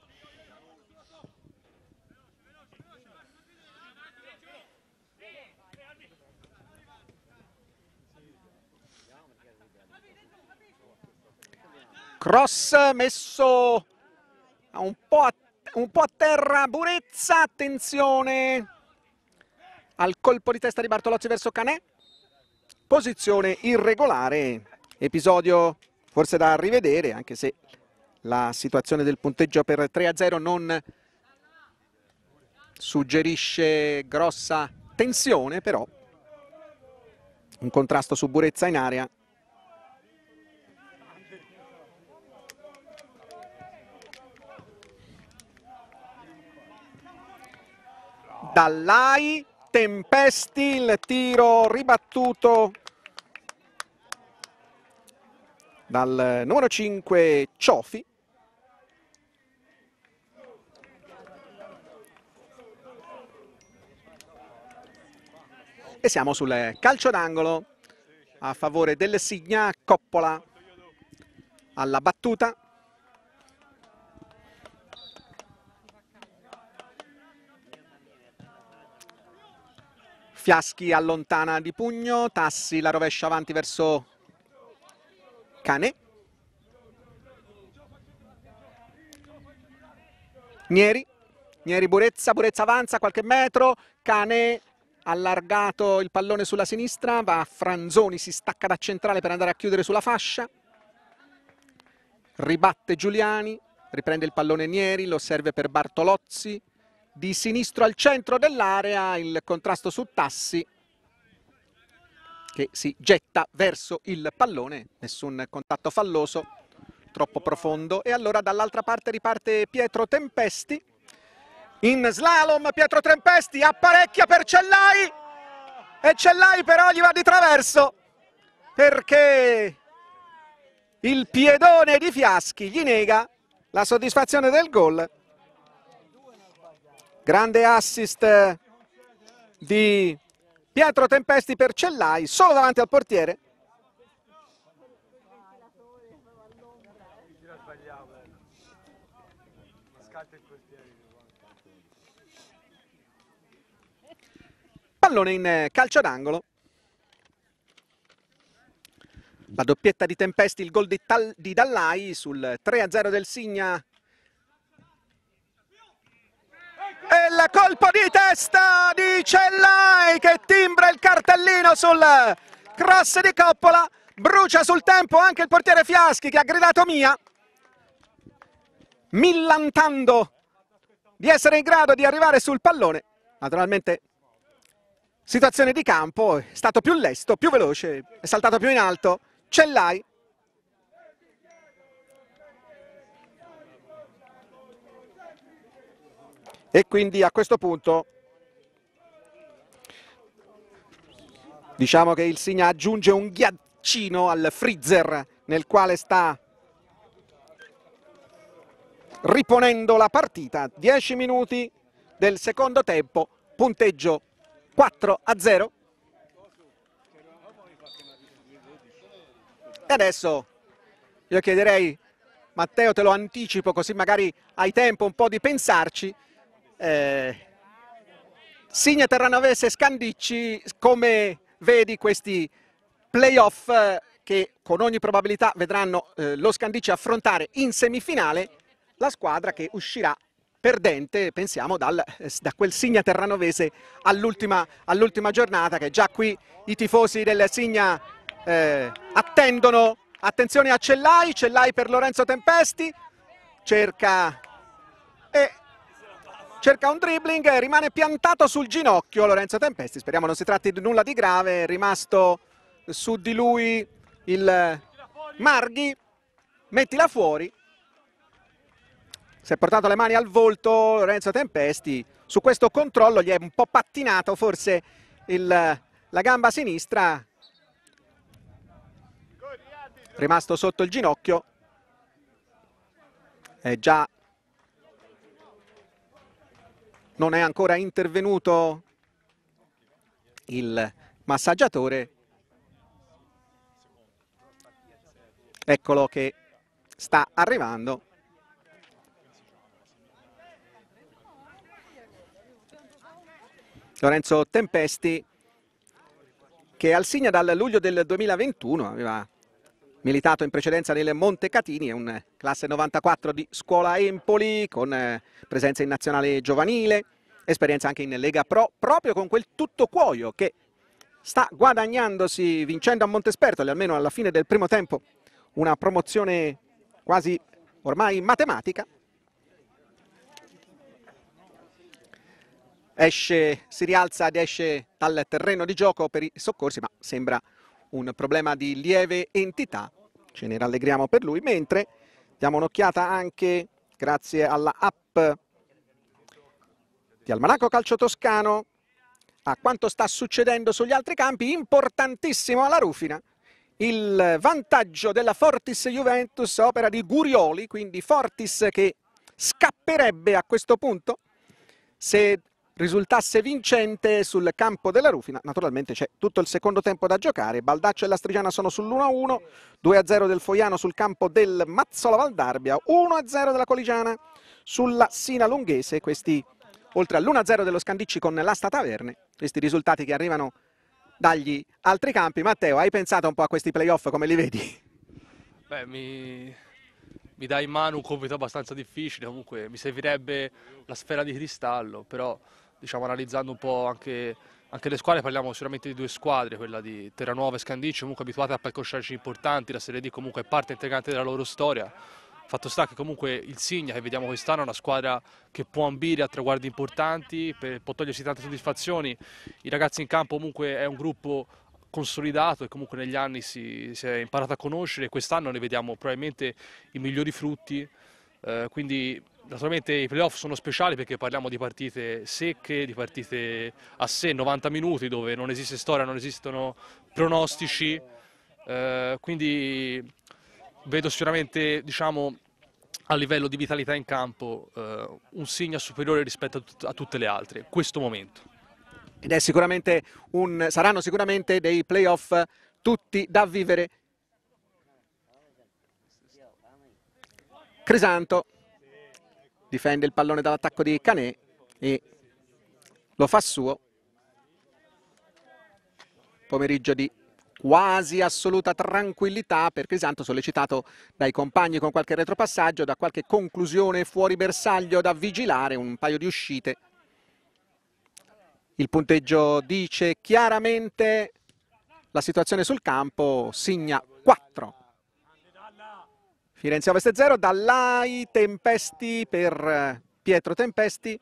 Speaker 1: Cross messo un po' a terra Burezza, attenzione al colpo di testa di Bartolozzi verso Canè, posizione irregolare, episodio forse da rivedere, anche se la situazione del punteggio per 3-0 non suggerisce grossa tensione, però un contrasto su Burezza in area. Dallai, Tempesti, il tiro ribattuto dal numero 5 Ciofi. E siamo sul calcio d'angolo a favore del Signa. Coppola alla battuta. Fiaschi allontana di pugno, Tassi la rovescia avanti verso Canè. Nieri Burezza, Burezza avanza qualche metro, Canè allargato il pallone sulla sinistra, va a Franzoni, si stacca da centrale per andare a chiudere sulla fascia. Ribatte Giuliani, riprende il pallone Nieri, lo serve per Bartolozzi. Di sinistro al centro dell'area, il contrasto su Tassi che si getta verso il pallone, nessun contatto falloso, troppo profondo. E allora dall'altra parte riparte Pietro Tempesti, in slalom Pietro Tempesti apparecchia per Cellai e Cellai però gli va di traverso perché il piedone di Fiaschi gli nega la soddisfazione del gol. Grande assist di Pietro Tempesti per Cellai, solo davanti al portiere. Pallone in calcio d'angolo. La doppietta di Tempesti, il gol di Dallai sul 3-0 del Signa. E il colpo di testa di Cellai che timbra il cartellino sul cross di Coppola. Brucia sul tempo anche il portiere Fiaschi che ha gridato mia, millantando di essere in grado di arrivare sul pallone. Naturalmente situazione di campo, è stato più lesto, più veloce, è saltato più in alto Cellai. E quindi a questo punto diciamo che il Signa aggiunge un ghiaccino al freezer nel quale sta riponendo la partita. 10 minuti del secondo tempo, punteggio 4-0. E adesso io chiederei, Matteo, te lo anticipo così magari hai tempo un po' di pensarci. Signa Terranovese Scandicci, come vedi questi playoff che con ogni probabilità vedranno lo Scandicci affrontare in semifinale la squadra che uscirà perdente, pensiamo, da quel Signa Terranovese all'ultima giornata, che già qui i tifosi del Signa attendono. Attenzione a Cellai, Cellai per Lorenzo Tempesti, cerca un dribbling, rimane piantato sul ginocchio Lorenzo Tempesti, speriamo non si tratti di nulla di grave, è rimasto su di lui il Marghi, mettila fuori. Si è portato le mani al volto Lorenzo Tempesti, su questo controllo gli è un po' pattinato forse la gamba sinistra, rimasto sotto il ginocchio, non è ancora intervenuto il massaggiatore, eccolo che sta arrivando. Lorenzo Tempesti, che al Signa dal luglio del 2021 aveva militato in precedenza nel Montecatini, è un classe 94 di Scuola Empoli, con presenza in nazionale giovanile, esperienza anche in Lega Pro, proprio con quel Tuttocuoio che sta guadagnandosi, vincendo a Montespertoli, almeno alla fine del primo tempo, una promozione quasi ormai matematica. Si rialza ed esce dal terreno di gioco per i soccorsi, ma sembra un problema di lieve entità, ce ne rallegriamo per lui, mentre diamo un'occhiata anche, grazie alla app di Almanacco Calcio Toscano, a quanto sta succedendo sugli altri campi. Importantissimo alla Rufina il vantaggio della Fortis Juventus, opera di Gurioli, quindi Fortis che scapperebbe a questo punto se risultasse vincente sul campo della Rufina. Naturalmente c'è tutto il secondo tempo da giocare, Baldaccio e l'Astrigiana sono sull'1-1, 2-0 del Foiano sul campo del Mazzola Valdarbia, 1-0 della Coligiana sulla Sina Lunghese, questi oltre all'1-0 dello Scandicci con l'Asta Taverne, questi risultati che arrivano dagli altri campi. Matteo, hai pensato un po' a questi playoff, come li vedi?
Speaker 2: Beh, mi dai in mano un compito abbastanza difficile, comunque mi servirebbe la sfera di cristallo, però diciamo analizzando un po' anche le squadre, parliamo sicuramente di due squadre, quella di Terranuova e Scandicci, comunque abituate a palcoscenici importanti, la Serie D comunque è parte integrante della loro storia. Fatto sta che comunque il Signa, che vediamo quest'anno, è una squadra che può ambire a traguardi importanti, può togliersi tante soddisfazioni. I ragazzi in campo comunque è un gruppo consolidato e comunque negli anni si è imparato a conoscere, e quest'anno ne vediamo probabilmente i migliori frutti. Quindi naturalmente i playoff sono speciali perché parliamo di partite secche, di partite a sé, 90 minuti, dove non esiste storia, non esistono pronostici, quindi vedo sicuramente, diciamo, a livello di vitalità in campo un Signa superiore rispetto a tutte le altre in questo momento.
Speaker 1: Ed è sicuramente saranno sicuramente dei playoff tutti da vivere. Crisanto difende il pallone dall'attacco di Canè e lo fa suo. Pomeriggio di quasi assoluta tranquillità per Crisanto, sollecitato dai compagni con qualche retropassaggio, da qualche conclusione fuori bersaglio da vigilare, un paio di uscite. Il punteggio dice chiaramente la situazione sul campo: Signa 4, Firenze Ovest 0, Dallai, Tempesti per Pietro Tempesti,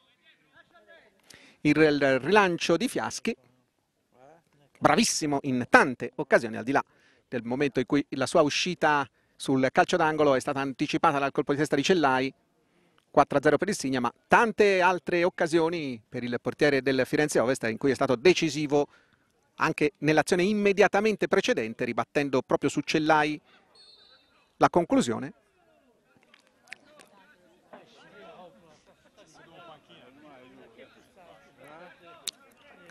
Speaker 1: il rilancio di Fiaschi, bravissimo in tante occasioni, al di là del momento in cui la sua uscita sul calcio d'angolo è stata anticipata dal colpo di testa di Cellai. 4-0 per il Signa, ma tante altre occasioni per il portiere del Firenze Ovest in cui è stato decisivo anche nell'azione immediatamente precedente, ribattendo proprio su Cellai la conclusione.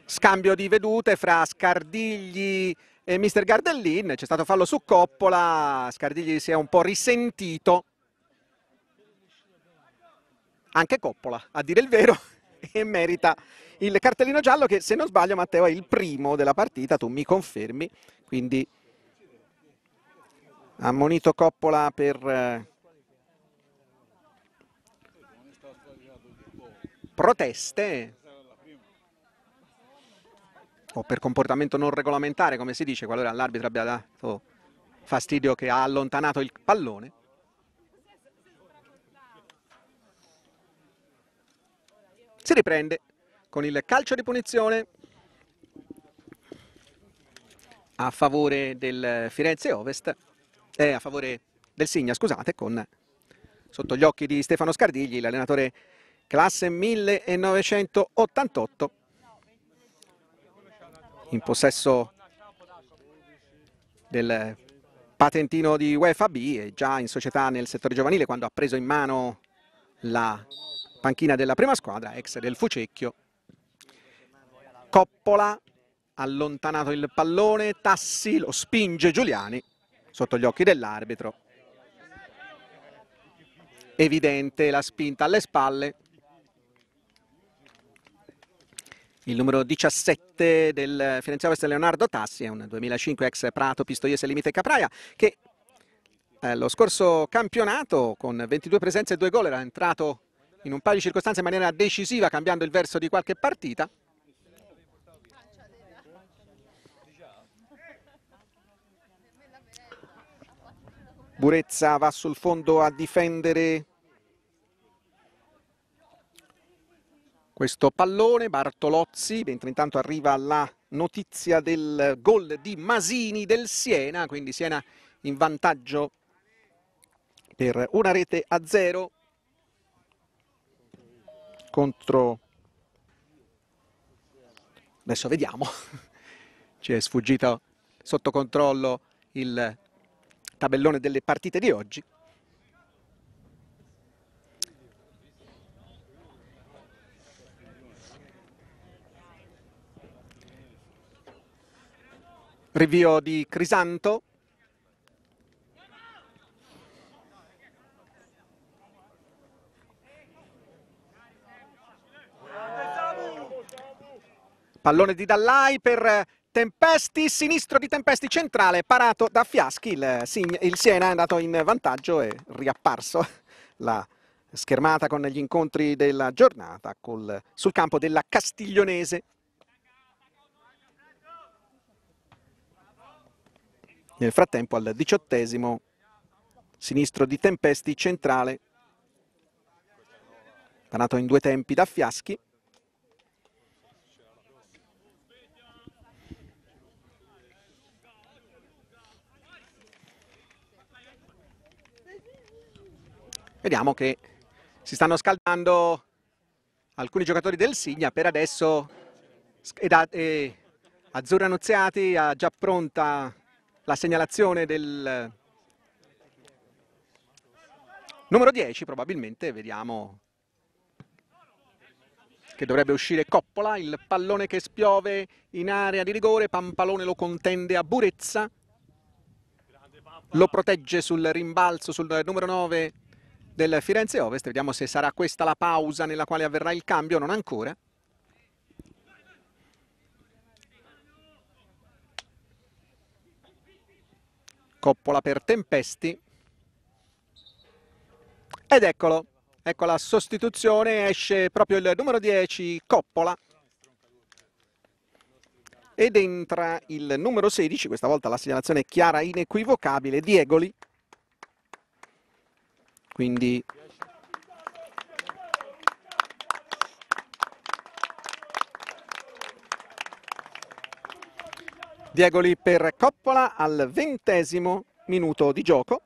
Speaker 1: Scambio di vedute fra Scardigli e mister Gardellin, c'è stato fallo su Coppola, Scardigli si è un po' risentito, anche Coppola a dire il vero, e merita il cartellino giallo che, se non sbaglio, Matteo, è il primo della partita, tu mi confermi, quindi ammonito Coppola per proteste o per comportamento non regolamentare, come si dice, qualora l'arbitro abbia dato fastidio che ha allontanato il pallone. Si riprende con il calcio di punizione a favore del Firenze Ovest, a favore del Signa, scusate, con sotto gli occhi di Stefano Scardigli, l'allenatore classe 1988, in possesso del patentino di UEFA B e già in società nel settore giovanile quando ha preso in mano la panchina della prima squadra, ex del Fucecchio. Coppola, allontanato il pallone, Tassi lo spinge Giuliani sotto gli occhi dell'arbitro. Evidente la spinta alle spalle. Il numero 17 del Firenze Ovest, Leonardo Tassi, è un 2005 ex Prato, Pistoiese, Limite Capraia, che lo scorso campionato con 22 presenze e 2 gol era entrato in un paio di circostanze in maniera decisiva, cambiando il verso di qualche partita. Burezza va sul fondo a difendere questo pallone, Bartolozzi, mentre intanto arriva la notizia del gol di Masini del Siena, quindi Siena in vantaggio per 1-0 contro... Adesso vediamo, ci è sfuggito sotto controllo il tabellone delle partite di oggi. Rinvio di Crisanto. Pallone di Dallai per Tempesti, sinistro di Tempesti, centrale, parato da Fiaschi. Il Siena è andato in vantaggio e riapparso la schermata con gli incontri della giornata sul campo della Castiglionese. Nel frattempo al 18esimo, sinistro di Tempesti, centrale, parato in 2 tempi da Fiaschi. Vediamo che si stanno scaldando alcuni giocatori del Signa. Per adesso Azzurra Annunziati ha già pronta la segnalazione del numero 10, probabilmente. Vediamo che dovrebbe uscire Coppola, il pallone che spiove in area di rigore, Pampalone lo contende a Burezza, lo protegge sul rimbalzo sul numero 9 del Firenze Ovest. Vediamo se sarà questa la pausa nella quale avverrà il cambio, non ancora. Coppola per Tempesti. Ed eccolo, ecco la sostituzione, esce proprio il numero 10, Coppola. Ed entra il numero 16, questa volta la segnalazione è chiara, inequivocabile, Diegoli. Quindi Diegoli per Coppola al 20° minuto di gioco.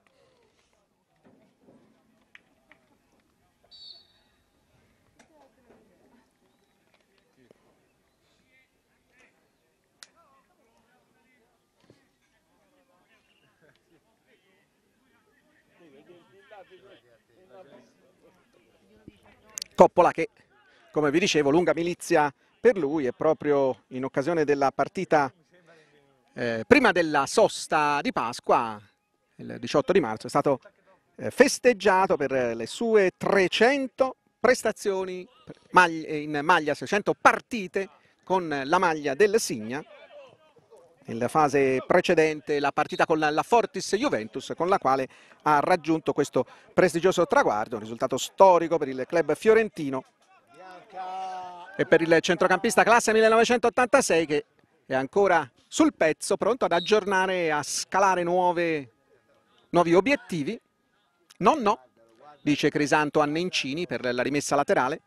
Speaker 1: Coppola che, come vi dicevo, lunga milizia per lui, e proprio in occasione della partita prima della sosta di Pasqua, il 18 di marzo, è stato festeggiato per le sue 300 prestazioni in maglia, 600 partite con la maglia del Signa. Nella fase precedente la partita con la Fortis Juventus, con la quale ha raggiunto questo prestigioso traguardo, un risultato storico per il club fiorentino e per il centrocampista classe 1986, che è ancora sul pezzo, pronto ad aggiornare e a scalare nuovi obiettivi. No, dice Crisanto a Nencini per la rimessa laterale.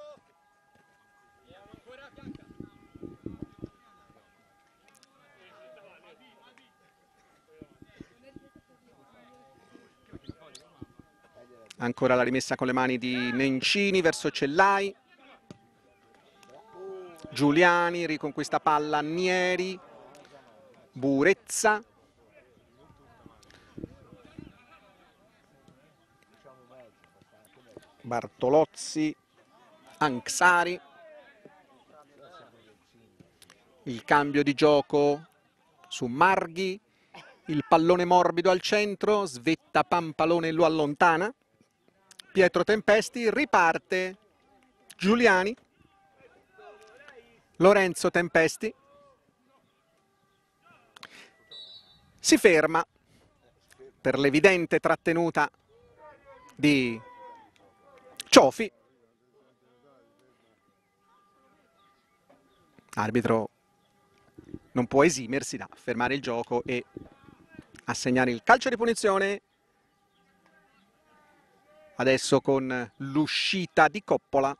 Speaker 1: Ancora la rimessa con le mani di Nencini verso Cellai. Giuliani riconquista palla, Nieri, Burezza. Bartolozzi, Anxari. Il cambio di gioco su Marghi, il pallone morbido al centro, svetta Pampalone e lo allontana. Pietro Tempesti, riparte Giuliani, Lorenzo Tempesti, si ferma per l'evidente trattenuta di Ciofi. Arbitro non può esimersi da fermare il gioco e assegnare il calcio di punizione. Adesso con l'uscita di Coppola.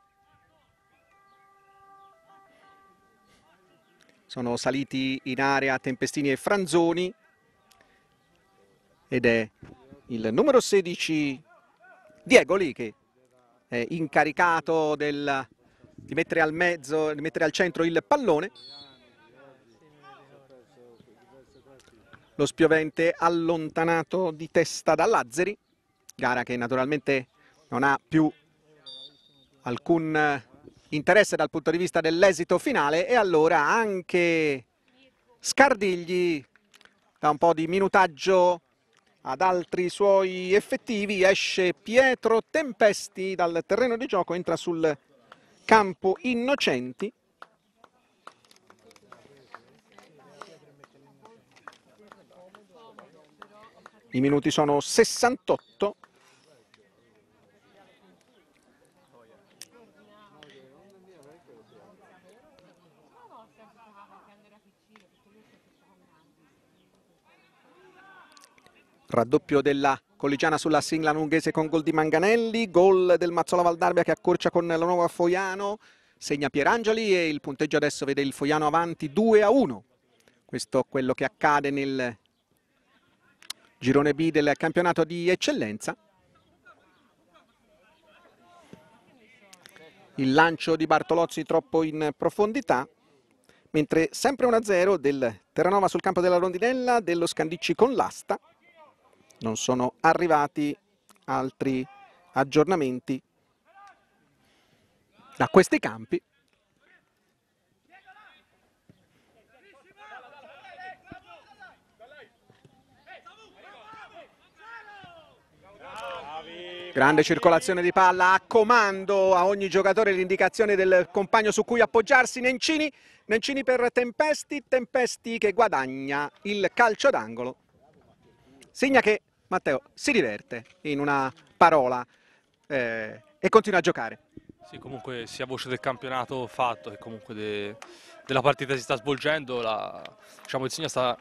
Speaker 1: Sono saliti in area Tempestini e Franzoni ed è il numero 16 Diegoli che è incaricato di mettere al mezzo, di mettere al centro il pallone. Lo spiovente allontanato di testa da Lazzari, gara che naturalmente non ha più alcun interesse dal punto di vista dell'esito finale, e allora anche Scardigli da un po' di minutaggio ad altri suoi effettivi. Esce Pietro Tempesti dal terreno di gioco, entra sul campo Innocenti. I minuti sono 68. Raddoppio della Colligiana sulla Singla Lunghese con gol di Manganelli, gol del Mazzola Valdarbia che accorcia con la nuova Foiano, segna Pierangeli e il punteggio adesso vede il Foiano avanti 2-1. Questo è quello che accade nel girone B del campionato di eccellenza. Il lancio di Bartolozzi troppo in profondità, mentre sempre 1-0 del Terranova sul campo della rondinella, dello Scandicci con l'asta. Non sono arrivati altri aggiornamenti da questi campi. Grande circolazione di palla, a comando a ogni giocatore l'indicazione del compagno su cui appoggiarsi. Nencini per Tempesti, Tempesti che guadagna il calcio d'angolo. Segna che Matteo si diverte, in una parola, e continua a giocare.
Speaker 2: Sì, comunque sia voce del campionato fatto che comunque della partita si sta svolgendo, il Signa sta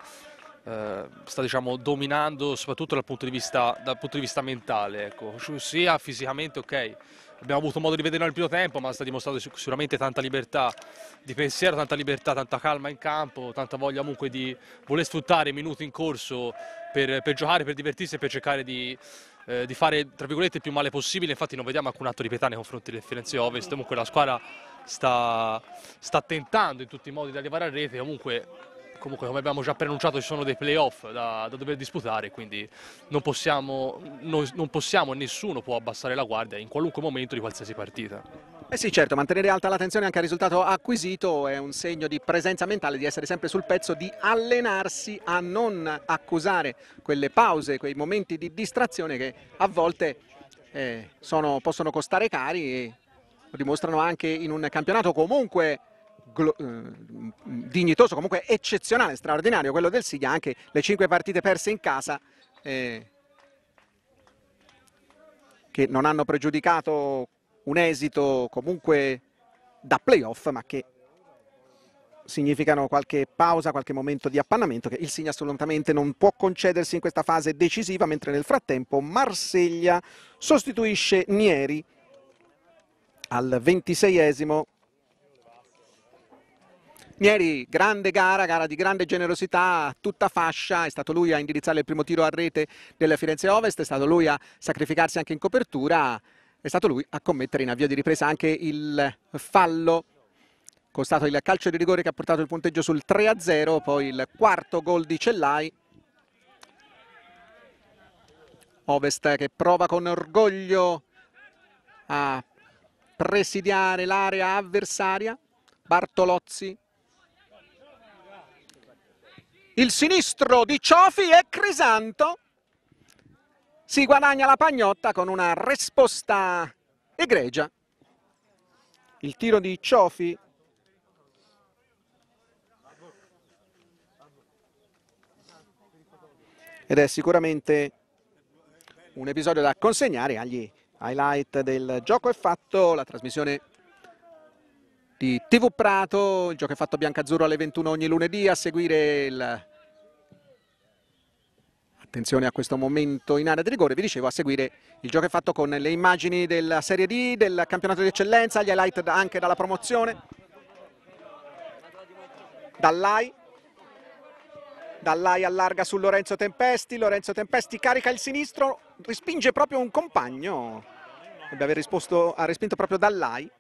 Speaker 2: dominando soprattutto dal punto di vista mentale, ecco. Sia fisicamente, ok, abbiamo avuto modo di vederlo nel primo tempo, ma sta dimostrando sicuramente tanta libertà di pensiero, tanta libertà, tanta calma in campo, tanta voglia comunque di voler sfruttare i minuti in corso per giocare, per divertirsi e per cercare di fare, tra virgolette, il più male possibile. Infatti non vediamo alcun atto di pietà nei confronti del Firenze Ovest. Comunque la squadra sta tentando in tutti i modi di arrivare a rete. Comunque come abbiamo già preannunciato ci sono dei playoff da dover disputare, quindi non possiamo e nessuno può abbassare la guardia in qualunque momento di qualsiasi partita.
Speaker 1: Eh sì, certo, mantenere alta la tensione anche al risultato acquisito è un segno di presenza mentale, di essere sempre sul pezzo, di allenarsi a non accusare quelle pause, quei momenti di distrazione che a volte possono costare cari e lo dimostrano anche in un campionato comunque dignitoso, comunque eccezionale, straordinario, quello del Siglia, anche le 5 partite perse in casa che non hanno pregiudicato un esito comunque da playoff, ma che significano qualche pausa, qualche momento di appannamento che il Signa assolutamente non può concedersi in questa fase decisiva, mentre nel frattempo Marsiglia sostituisce Nieri al 26esimo. Nieri, grande gara di grande generosità, tutta fascia, è stato lui a indirizzare il primo tiro a rete del Firenze Ovest, è stato lui a sacrificarsi anche in copertura, è stato lui a commettere in avvio di ripresa anche il fallo, costato il calcio di rigore che ha portato il punteggio sul 3-0, poi il quarto gol di Cellai. Ovest che prova con orgoglio a presidiare l'area avversaria, Bartolozzi. Il sinistro di Ciofi e Crisanto si guadagna la pagnotta con una risposta egregia. Il tiro di Ciofi ed è sicuramente un episodio da consegnare agli highlight del Gioco è Fatto, la trasmissione di TV Prato, il Gioco è Fatto biancazzurro alle 21 ogni lunedì, a seguire attenzione a questo momento in area di rigore, vi dicevo, a seguire il Gioco è Fatto con le immagini della Serie D, del campionato di eccellenza, gli highlight anche dalla promozione. Dallai allarga su Lorenzo Tempesti carica il sinistro, respinge proprio un compagno, deve aver ha respinto proprio Dallai.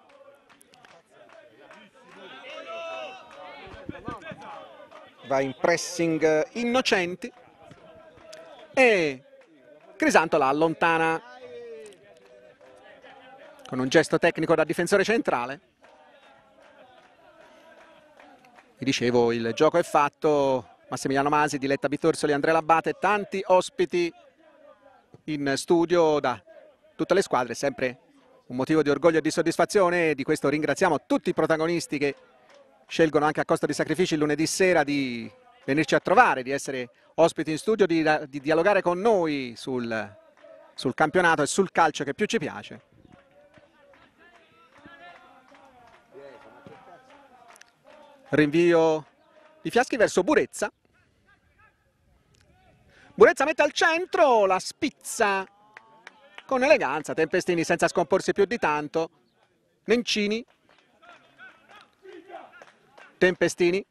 Speaker 1: Va in pressing Innocenti e Crisanto la allontana con un gesto tecnico da difensore centrale. Vi dicevo, il Gioco è Fatto, Massimiliano Masi, Diletta Bitorsoli, Andrea Labbate, tanti ospiti in studio da tutte le squadre, sempre un motivo di orgoglio e di soddisfazione, e di questo ringraziamo tutti i protagonisti che scelgono anche a costo di sacrifici il lunedì sera di venirci a trovare, di essere ospiti in studio, di dialogare con noi sul campionato e sul calcio che più ci piace. Rinvio di Fiaschi verso Burezza. Burezza mette al centro, la spizza con eleganza, Tempestini senza scomporsi più di tanto. Nencini. Tempestini.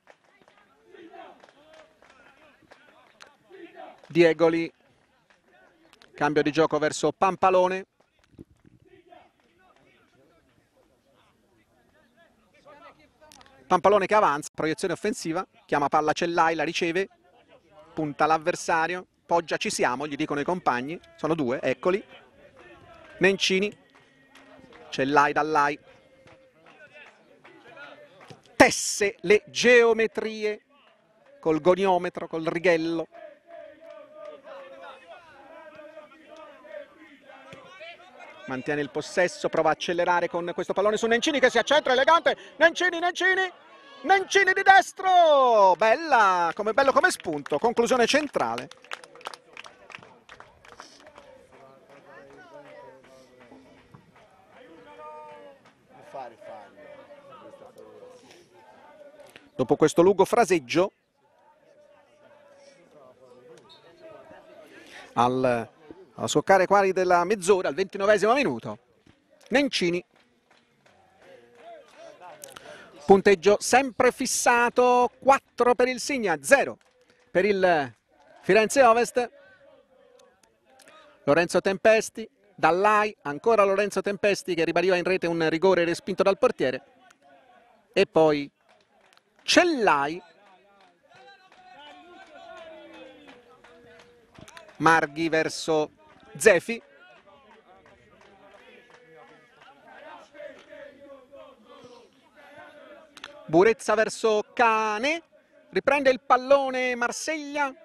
Speaker 1: Diegoli. Cambio di gioco verso Pampalone. Pampalone che avanza, proiezione offensiva, chiama palla Cellai, la riceve, punta l'avversario, poggia, ci siamo, gli dicono i compagni, sono due, eccoli. Nencini, Cellai, Dallai, tesse le geometrie col goniometro, col righello. Mantiene il possesso, prova a accelerare con questo pallone su Nencini che si accentra, elegante, Nencini di destro, bella, bello come spunto, conclusione centrale. Dopo questo lungo fraseggio, al scoccare quasi della mezz'ora, al 29esimo minuto, Nencini. Punteggio sempre fissato, 4 per il Signa, 0 per il Firenze Ovest. Lorenzo Tempesti, Dallai, ancora Lorenzo Tempesti che ribadiva in rete un rigore respinto dal portiere. E poi Cellai. Marghi verso Zefi. Burezza verso Cane, riprende il pallone Marseglia.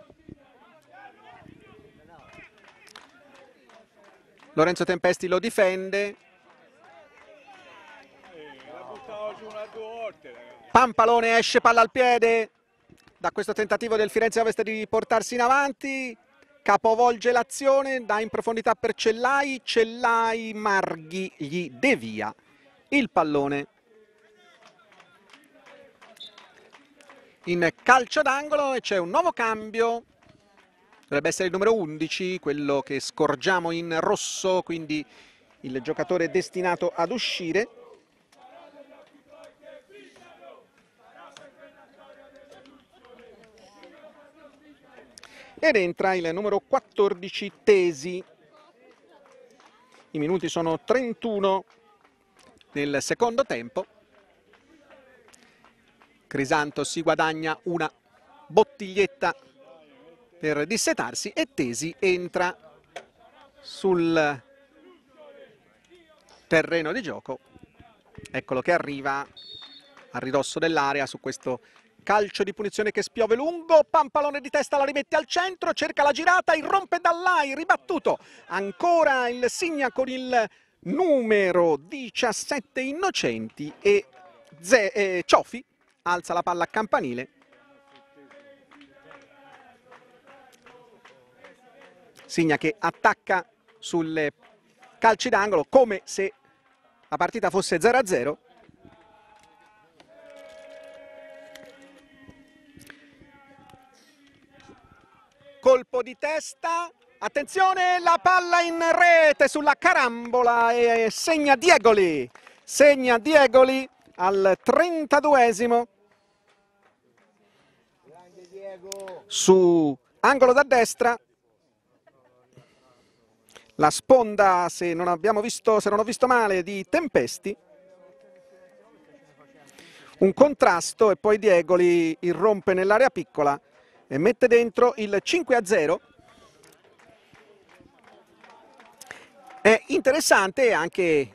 Speaker 1: Lorenzo Tempesti lo difende. Pampalone, esce palla al piede da questo tentativo del Firenze Ovest di portarsi in avanti. Capovolge l'azione, dà in profondità per Cellai. Cellai, Marghi gli devia il pallone. In calcio d'angolo e c'è un nuovo cambio. Dovrebbe essere il numero 11, quello che scorgiamo in rosso, quindi il giocatore destinato ad uscire. Ed entra il numero 14 Tesi. I minuti sono 31 nel secondo tempo. Crisanto si guadagna una bottiglietta per dissetarsi e Tesi entra sul terreno di gioco. Eccolo che arriva a ridosso dell'area su questo calcio di punizione che spiove lungo. Pampalone di testa, la rimette al centro, cerca la girata, irrompe Dallai, ribattuto. Ancora il Signa con il numero 17 Innocenti e Ciofi alza la palla a campanile. Signa che attacca sulle calci d'angolo come se la partita fosse 0-0. Colpo di testa, attenzione, la palla in rete sulla carambola e segna Diegoli al 32esimo su angolo da destra. La sponda, se non ho visto male, di Tempesti. Un contrasto e poi Diegoli irrompe nell'area piccola e mette dentro il 5-0. È interessante anche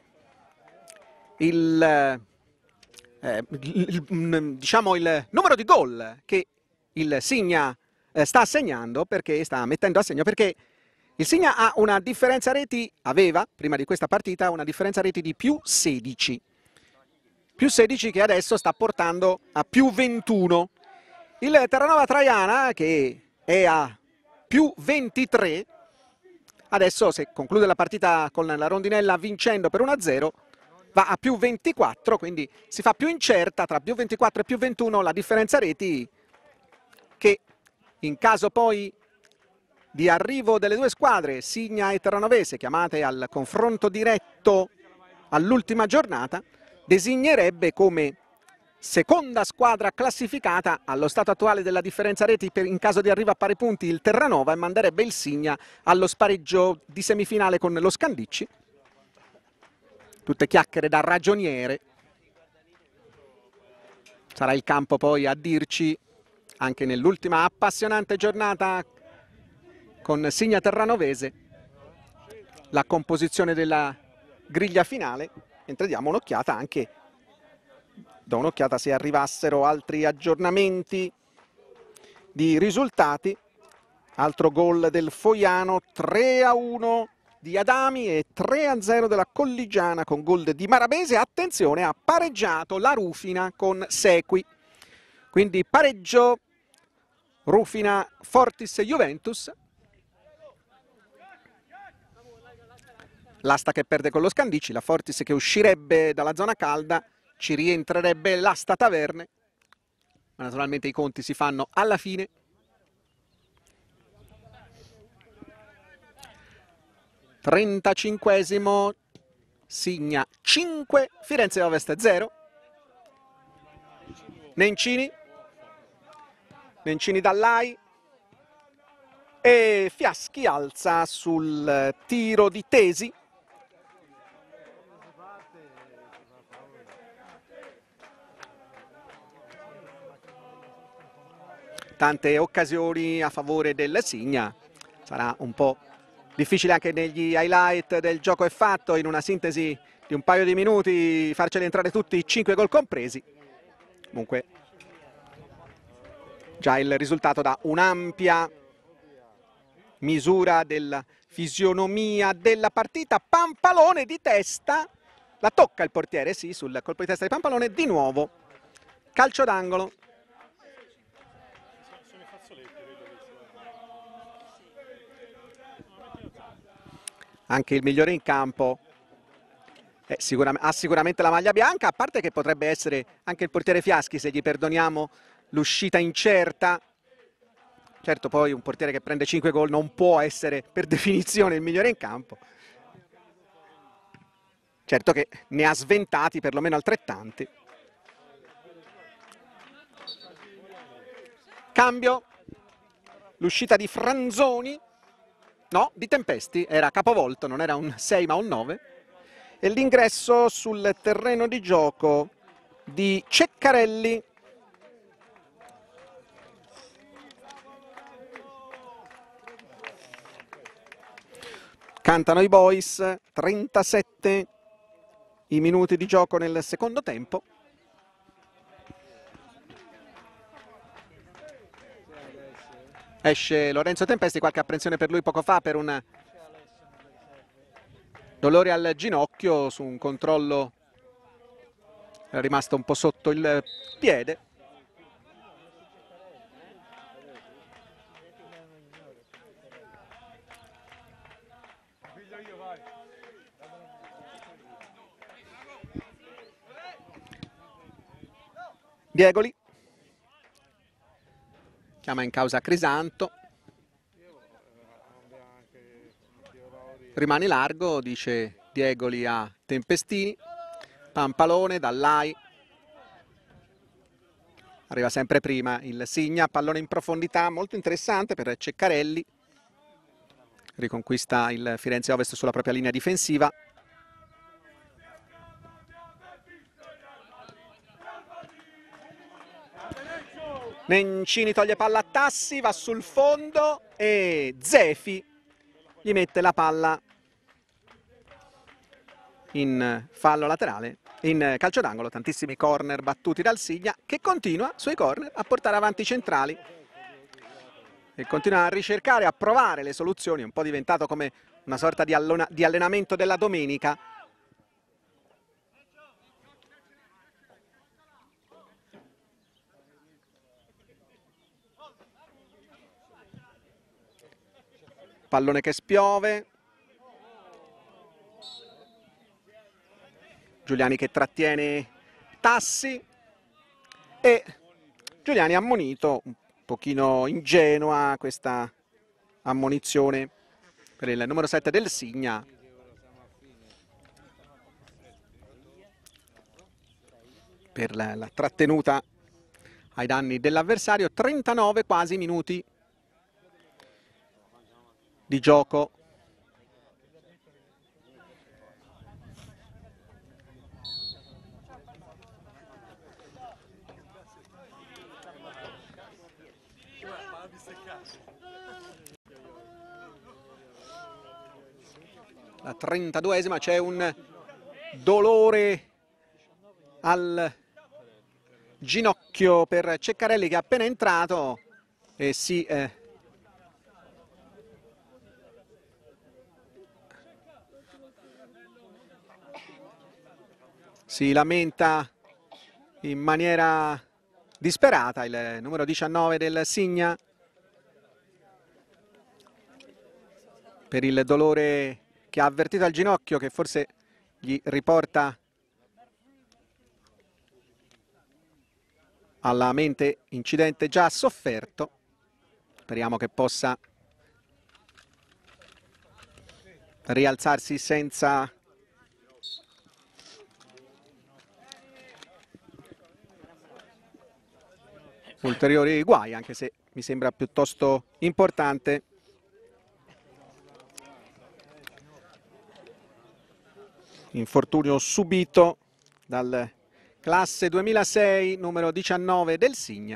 Speaker 1: diciamo il numero di gol che il Signa sta segnando, perché sta mettendo a segno, perché il Signa ha una differenza reti, aveva prima di questa partita una differenza reti di più 16 che adesso sta portando a più 21. Il Terranova Traiana, che è a più 23, adesso se conclude la partita con la rondinella vincendo per 1-0 va a più 24, quindi si fa più incerta tra più 24 e più 21 la differenza reti, che in caso poi di arrivo delle due squadre, Signa e Terranovese, chiamate al confronto diretto all'ultima giornata, designerebbe come seconda squadra classificata allo stato attuale della differenza reti in caso di arrivo a pari punti il Terranova, e manderebbe il Signa allo spareggio di semifinale con lo Scandicci. Tutte chiacchiere da ragioniere. Sarà il campo poi a dirci, anche nell'ultima appassionante giornata con Signa Terranovese, la composizione della griglia finale, mentre diamo un'occhiata anche, do un'occhiata se arrivassero altri aggiornamenti di risultati. Altro gol del Foiano, 3-1 di Adami e 3-0 della Colligiana con gol di Marabese. Attenzione, ha pareggiato la Rufina con Sequi, quindi pareggio Rufina Fortis Juventus. L'Asta che perde con lo Scandicci, la Fortis che uscirebbe dalla zona calda, ci rientrerebbe l'Asta Taverne, ma naturalmente i conti si fanno alla fine. (35esimo), Signa 5, Firenze Ovest 0. Nencini Dallai e Fiaschi alza sul tiro di Tesi. Tante occasioni a favore del Signa, sarà un po' difficile anche negli highlight del gioco è fatto, in una sintesi di un paio di minuti, farceli entrare tutti, 5 gol compresi. Comunque già il risultato dà un'ampia misura della fisionomia della partita. Pampalone di testa, la tocca il portiere, sì, sul colpo di testa di Pampalone, di nuovo calcio d'angolo. Anche il migliore in campo ha sicuramente la maglia bianca, a parte che potrebbe essere anche il portiere Fiaschi, se gli perdoniamo l'uscita incerta. Certo, poi un portiere che prende 5 gol non può essere per definizione il migliore in campo. Certo che ne ha sventati perlomeno altrettanti. Cambio, l'uscita di Franzoni, no, di Tempesti, era capovolto, non era un 6 ma un 9. E l'ingresso sul terreno di gioco di Ceccarelli. Cantano i boys, 37 i minuti di gioco nel secondo tempo. Esce Lorenzo Tempesti, qualche apprensione per lui poco fa per un dolore al ginocchio su un controllo, è rimasto un po' sotto il piede. Diegoli chiama in causa Crisanto. Rimane largo, dice Diegoli a Tempestini. Pampalone, Dallai. Arriva sempre prima il Signa, pallone in profondità, molto interessante per Ceccarelli. Riconquista il Firenze Ovest sulla propria linea difensiva. Nencini toglie palla a Tassi, va sul fondo e Zefi gli mette la palla in fallo laterale, in calcio d'angolo. Tantissimi corner battuti dal Signa, che continua sui corner a portare avanti i centrali e continua a ricercare, a provare le soluzioni. È un po' diventato come una sorta di allenamento della domenica. Pallone che spiove. Giuliani che trattiene Tassi e Giuliani ammonito, un pochino ingenua questa ammonizione per il numero 7 del Signa. Per la trattenuta ai danni dell'avversario. 39 quasi minuti di gioco. La 32esima, c'è un dolore al ginocchio per Ceccarelli, che è appena entrato e si lamenta in maniera disperata il numero 19 del Signa per il dolore che ha avvertito al ginocchio, che forse gli riporta alla mente incidente già sofferto. Speriamo che possa rialzarsi senza ulteriori guai, anche se mi sembra piuttosto importante infortunio subito dal classe 2006 numero 19 del Signa.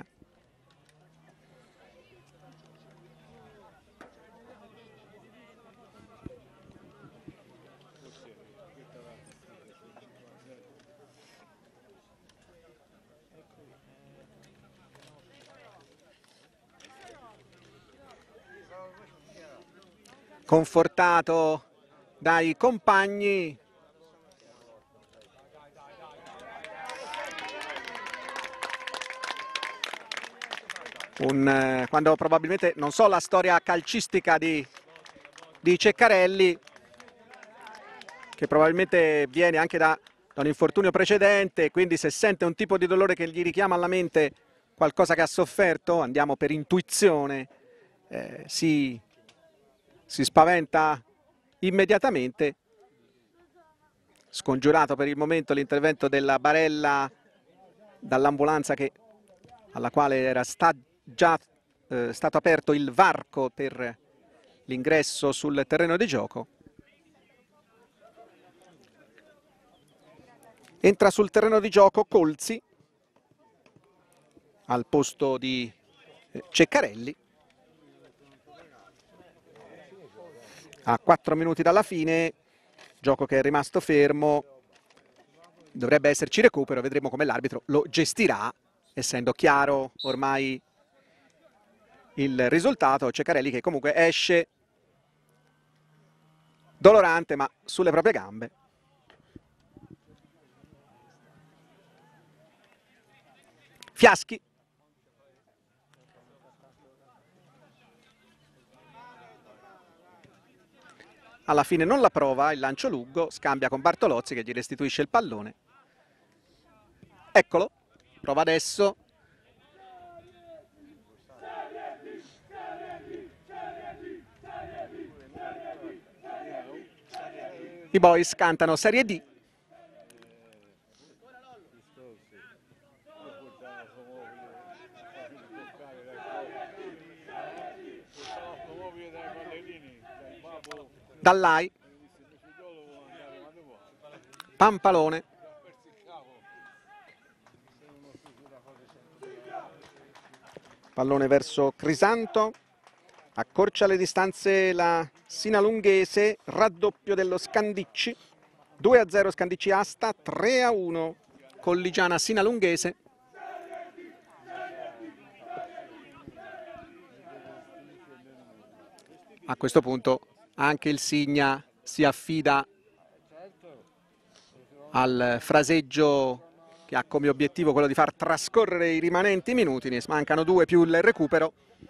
Speaker 1: confortato dai compagni. Quando probabilmente, non so la storia calcistica di Ceccarelli, che probabilmente viene anche da un infortunio precedente, quindi se sente un tipo di dolore che gli richiama alla mente qualcosa che ha sofferto, andiamo per intuizione, si spaventa immediatamente. Scongiurato per il momento l'intervento della Barella dall'ambulanza alla quale era già stato aperto il varco per l'ingresso sul terreno di gioco. Entra sul terreno di gioco Colzi al posto di Ceccarelli. A 4 minuti dalla fine, gioco che è rimasto fermo, dovrebbe esserci recupero, vedremo come l'arbitro lo gestirà, essendo chiaro ormai il risultato. Ceccarelli che comunque esce dolorante ma sulle proprie gambe. Fiaschi. Alla fine non la prova, il lancio lungo, scambia con Bartolozzi che gli restituisce il pallone. Eccolo, prova adesso. I boys cantano Serie D. Dall'Ai, Pampalone, pallone verso Crisanto, accorcia le distanze la Sinalunghese, raddoppio dello Scandicci, 2-0 Scandicci Asta, 3-1 Colligiana Sinalunghese. A questo punto anche il Signa si affida al fraseggio che ha come obiettivo quello di far trascorrere i rimanenti minuti. Ne mancano 2 più il recupero.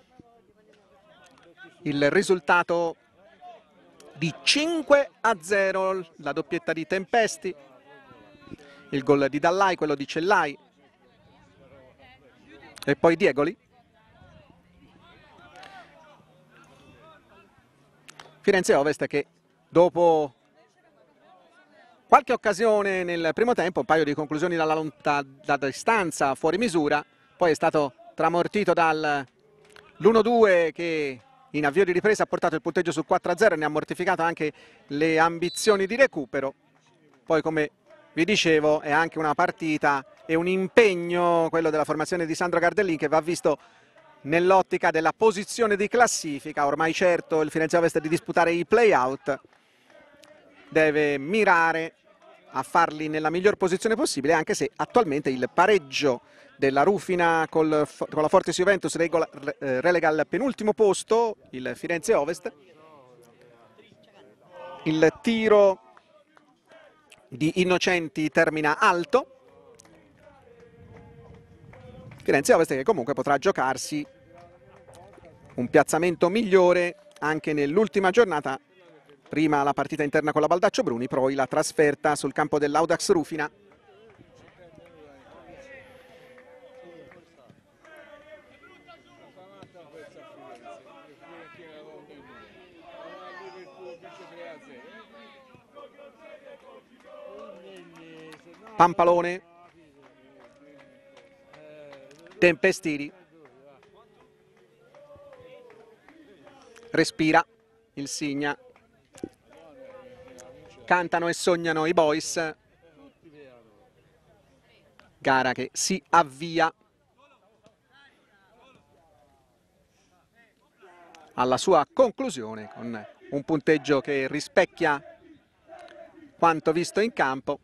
Speaker 1: Il risultato di 5-0, la doppietta di Tempesti, il gol di Dall'Ai, quello di Cellai e poi Diegoli. Firenze Ovest che dopo qualche occasione nel primo tempo, un paio di conclusioni da distanza fuori misura, poi è stato tramortito dall'1-2 che in avvio di ripresa ha portato il punteggio su 4-0 e ne ha mortificato anche le ambizioni di recupero. Poi, come vi dicevo, è anche una partita e un impegno, quello della formazione di Sandro Gardellin, che va visto nell'ottica della posizione di classifica. Ormai certo il Firenze Ovest di disputare i play-out, deve mirare a farli nella miglior posizione possibile, anche se attualmente il pareggio della Rufina con la Fortis Juventus relega al penultimo posto il Firenze Ovest. Il tiro di Innocenti termina alto. Firenze Ovest che comunque potrà giocarsi un piazzamento migliore anche nell'ultima giornata. Prima la partita interna con la Baldaccio Bruni, poi la trasferta sul campo dell'Audax Rufina. Pampalone, Tempestini, respira il Signa, cantano e sognano i boys, gara che si avvia alla sua conclusione con un punteggio che rispecchia quanto visto in campo.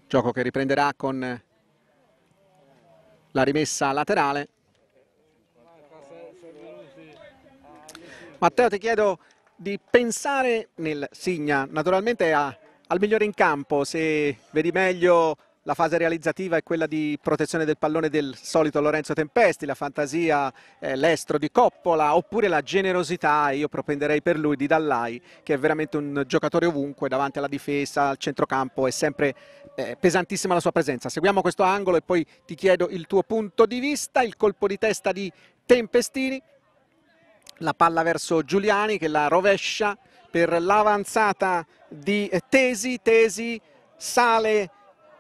Speaker 1: Gioco che riprenderà con la rimessa laterale. Matteo, ti chiedo di pensare nel Signa, naturalmente al migliore in campo, se vedi meglio la fase realizzativa è quella di protezione del pallone del solito Lorenzo Tempesti, la fantasia, l'estro di Coppola, oppure la generosità, io propenderei per lui, di Dallai, che è veramente un giocatore ovunque, davanti alla difesa, al centrocampo, è sempre pesantissima la sua presenza. Seguiamo questo angolo e poi ti chiedo il tuo punto di vista. Il colpo di testa di Tempestini, la palla verso Giuliani che la rovescia per l'avanzata di Tesi sale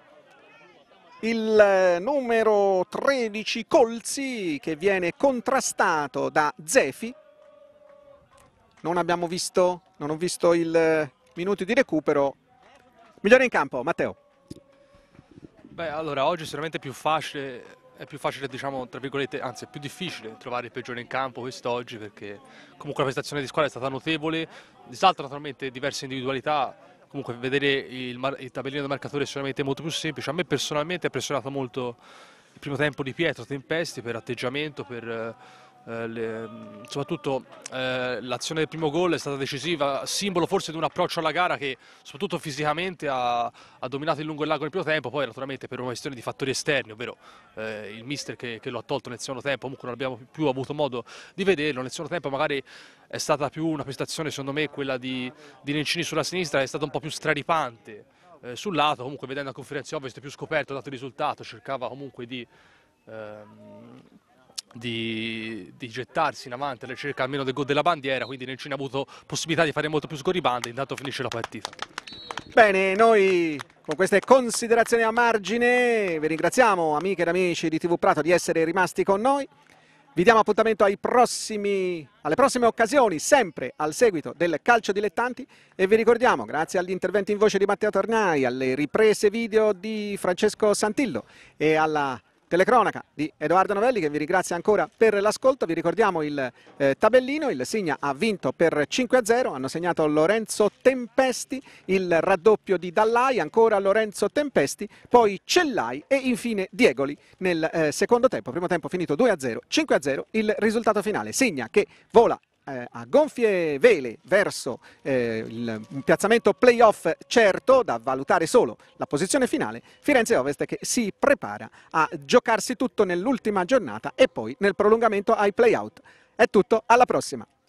Speaker 1: il numero 13 Colzi che viene contrastato da Zefi. Non ho visto il minuto di recupero. Migliore in campo, Matteo.
Speaker 2: Beh, allora oggi sicuramente è più facile, diciamo, tra virgolette, anzi è più difficile trovare il peggiore in campo quest'oggi, perché comunque la prestazione di squadra è stata notevole, risaltano naturalmente diverse individualità. Comunque vedere il tabellino del marcatore è sicuramente molto più semplice. A me personalmente ha impressionato molto il primo tempo di Pietro Tempesti per atteggiamento, per soprattutto l'azione del primo gol è stata decisiva, simbolo forse di un approccio alla gara che soprattutto fisicamente ha dominato il lungo e largo nel primo tempo. Poi naturalmente per una questione di fattori esterni, ovvero il mister che lo ha tolto nel secondo tempo, comunque non abbiamo più avuto modo di vederlo. Nel secondo tempo magari è stata più una prestazione, secondo me, quella di Nencini sulla sinistra, è stata un po' più straripante sul lato. Comunque vedendo la conferenza ovvio è più scoperto, dato il risultato, cercava comunque di gettarsi in avanti alla ricerca almeno del gol della bandiera, quindi Nencini ha avuto possibilità di fare molto più sgoribante. Intanto finisce la partita.
Speaker 1: Bene, noi con queste considerazioni a margine vi ringraziamo, amiche ed amici di TV Prato, di essere rimasti con noi. Vi diamo appuntamento alle prossime occasioni, sempre al seguito del calcio dilettanti, e vi ricordiamo, grazie agli interventi in voce di Matteo Tornai, alle riprese video di Francesco Santillo e alla telecronaca di Edoardo Novelli, che vi ringrazia ancora per l'ascolto. Vi ricordiamo il tabellino: il Signa ha vinto per 5-0, hanno segnato Lorenzo Tempesti, il raddoppio di Dallai, ancora Lorenzo Tempesti, poi Cellai e infine Diegoli nel secondo tempo. Primo tempo finito 2-0, 5-0 il risultato finale. Signa che vola a gonfie vele verso un piazzamento playoff certo, da valutare solo la posizione finale. Firenze Ovest che si prepara a giocarsi tutto nell'ultima giornata e poi nel prolungamento ai playout. È tutto, alla prossima!